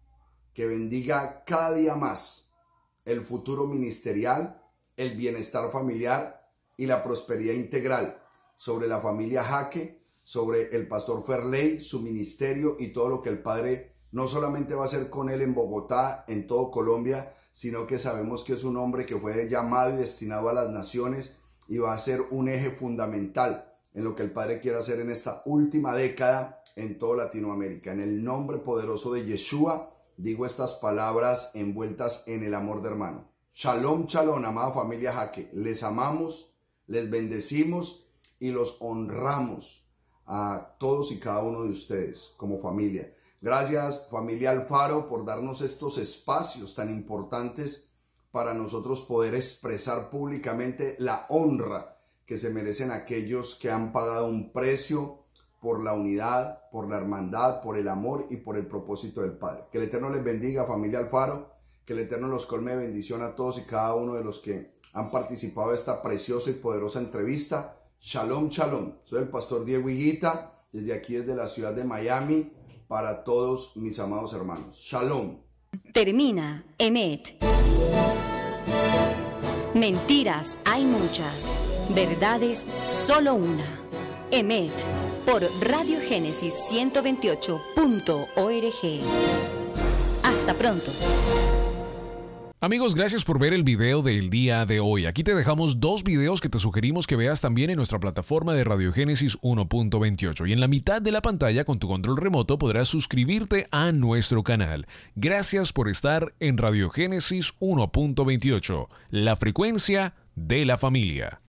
que bendiga cada día más el futuro ministerial, el bienestar familiar y la prosperidad integral sobre la familia Jaque, sobre el pastor Ferley, su ministerio y todo lo que el Padre no solamente va a hacer con él en Bogotá, en todo Colombia, sino que sabemos que es un hombre que fue llamado y destinado a las naciones y va a ser un eje fundamental en lo que el Padre quiere hacer en esta última década en toda Latinoamérica. En el nombre poderoso de Yeshua digo estas palabras envueltas en el amor de hermano. Shalom, shalom, amada familia Jaque. Les amamos, les bendecimos y los honramos a todos y cada uno de ustedes como familia. Gracias, familia Alfaro, por darnos estos espacios tan importantes para nosotros poder expresar públicamente la honra que se merecen aquellos que han pagado un precio por la unidad, por la hermandad, por el amor y por el propósito del Padre. Que el Eterno les bendiga, familia Alfaro, que el Eterno los colme de bendición a todos y cada uno de los que han participado de esta preciosa y poderosa entrevista. Shalom, shalom. Soy el pastor Diego Higuita, desde aquí, desde la ciudad de Miami, para todos mis amados hermanos. Shalom. Termina Emet. Mentiras hay muchas, verdades solo una. Emet, por Radio Génesis 128.org. Hasta pronto. Amigos, gracias por ver el video del día de hoy. Aquí te dejamos 2 videos que te sugerimos que veas también en nuestra plataforma de Radio Génesis 1.28. Y en la mitad de la pantalla, con tu control remoto, podrás suscribirte a nuestro canal. Gracias por estar en Radio Génesis 1.28, la frecuencia de la familia.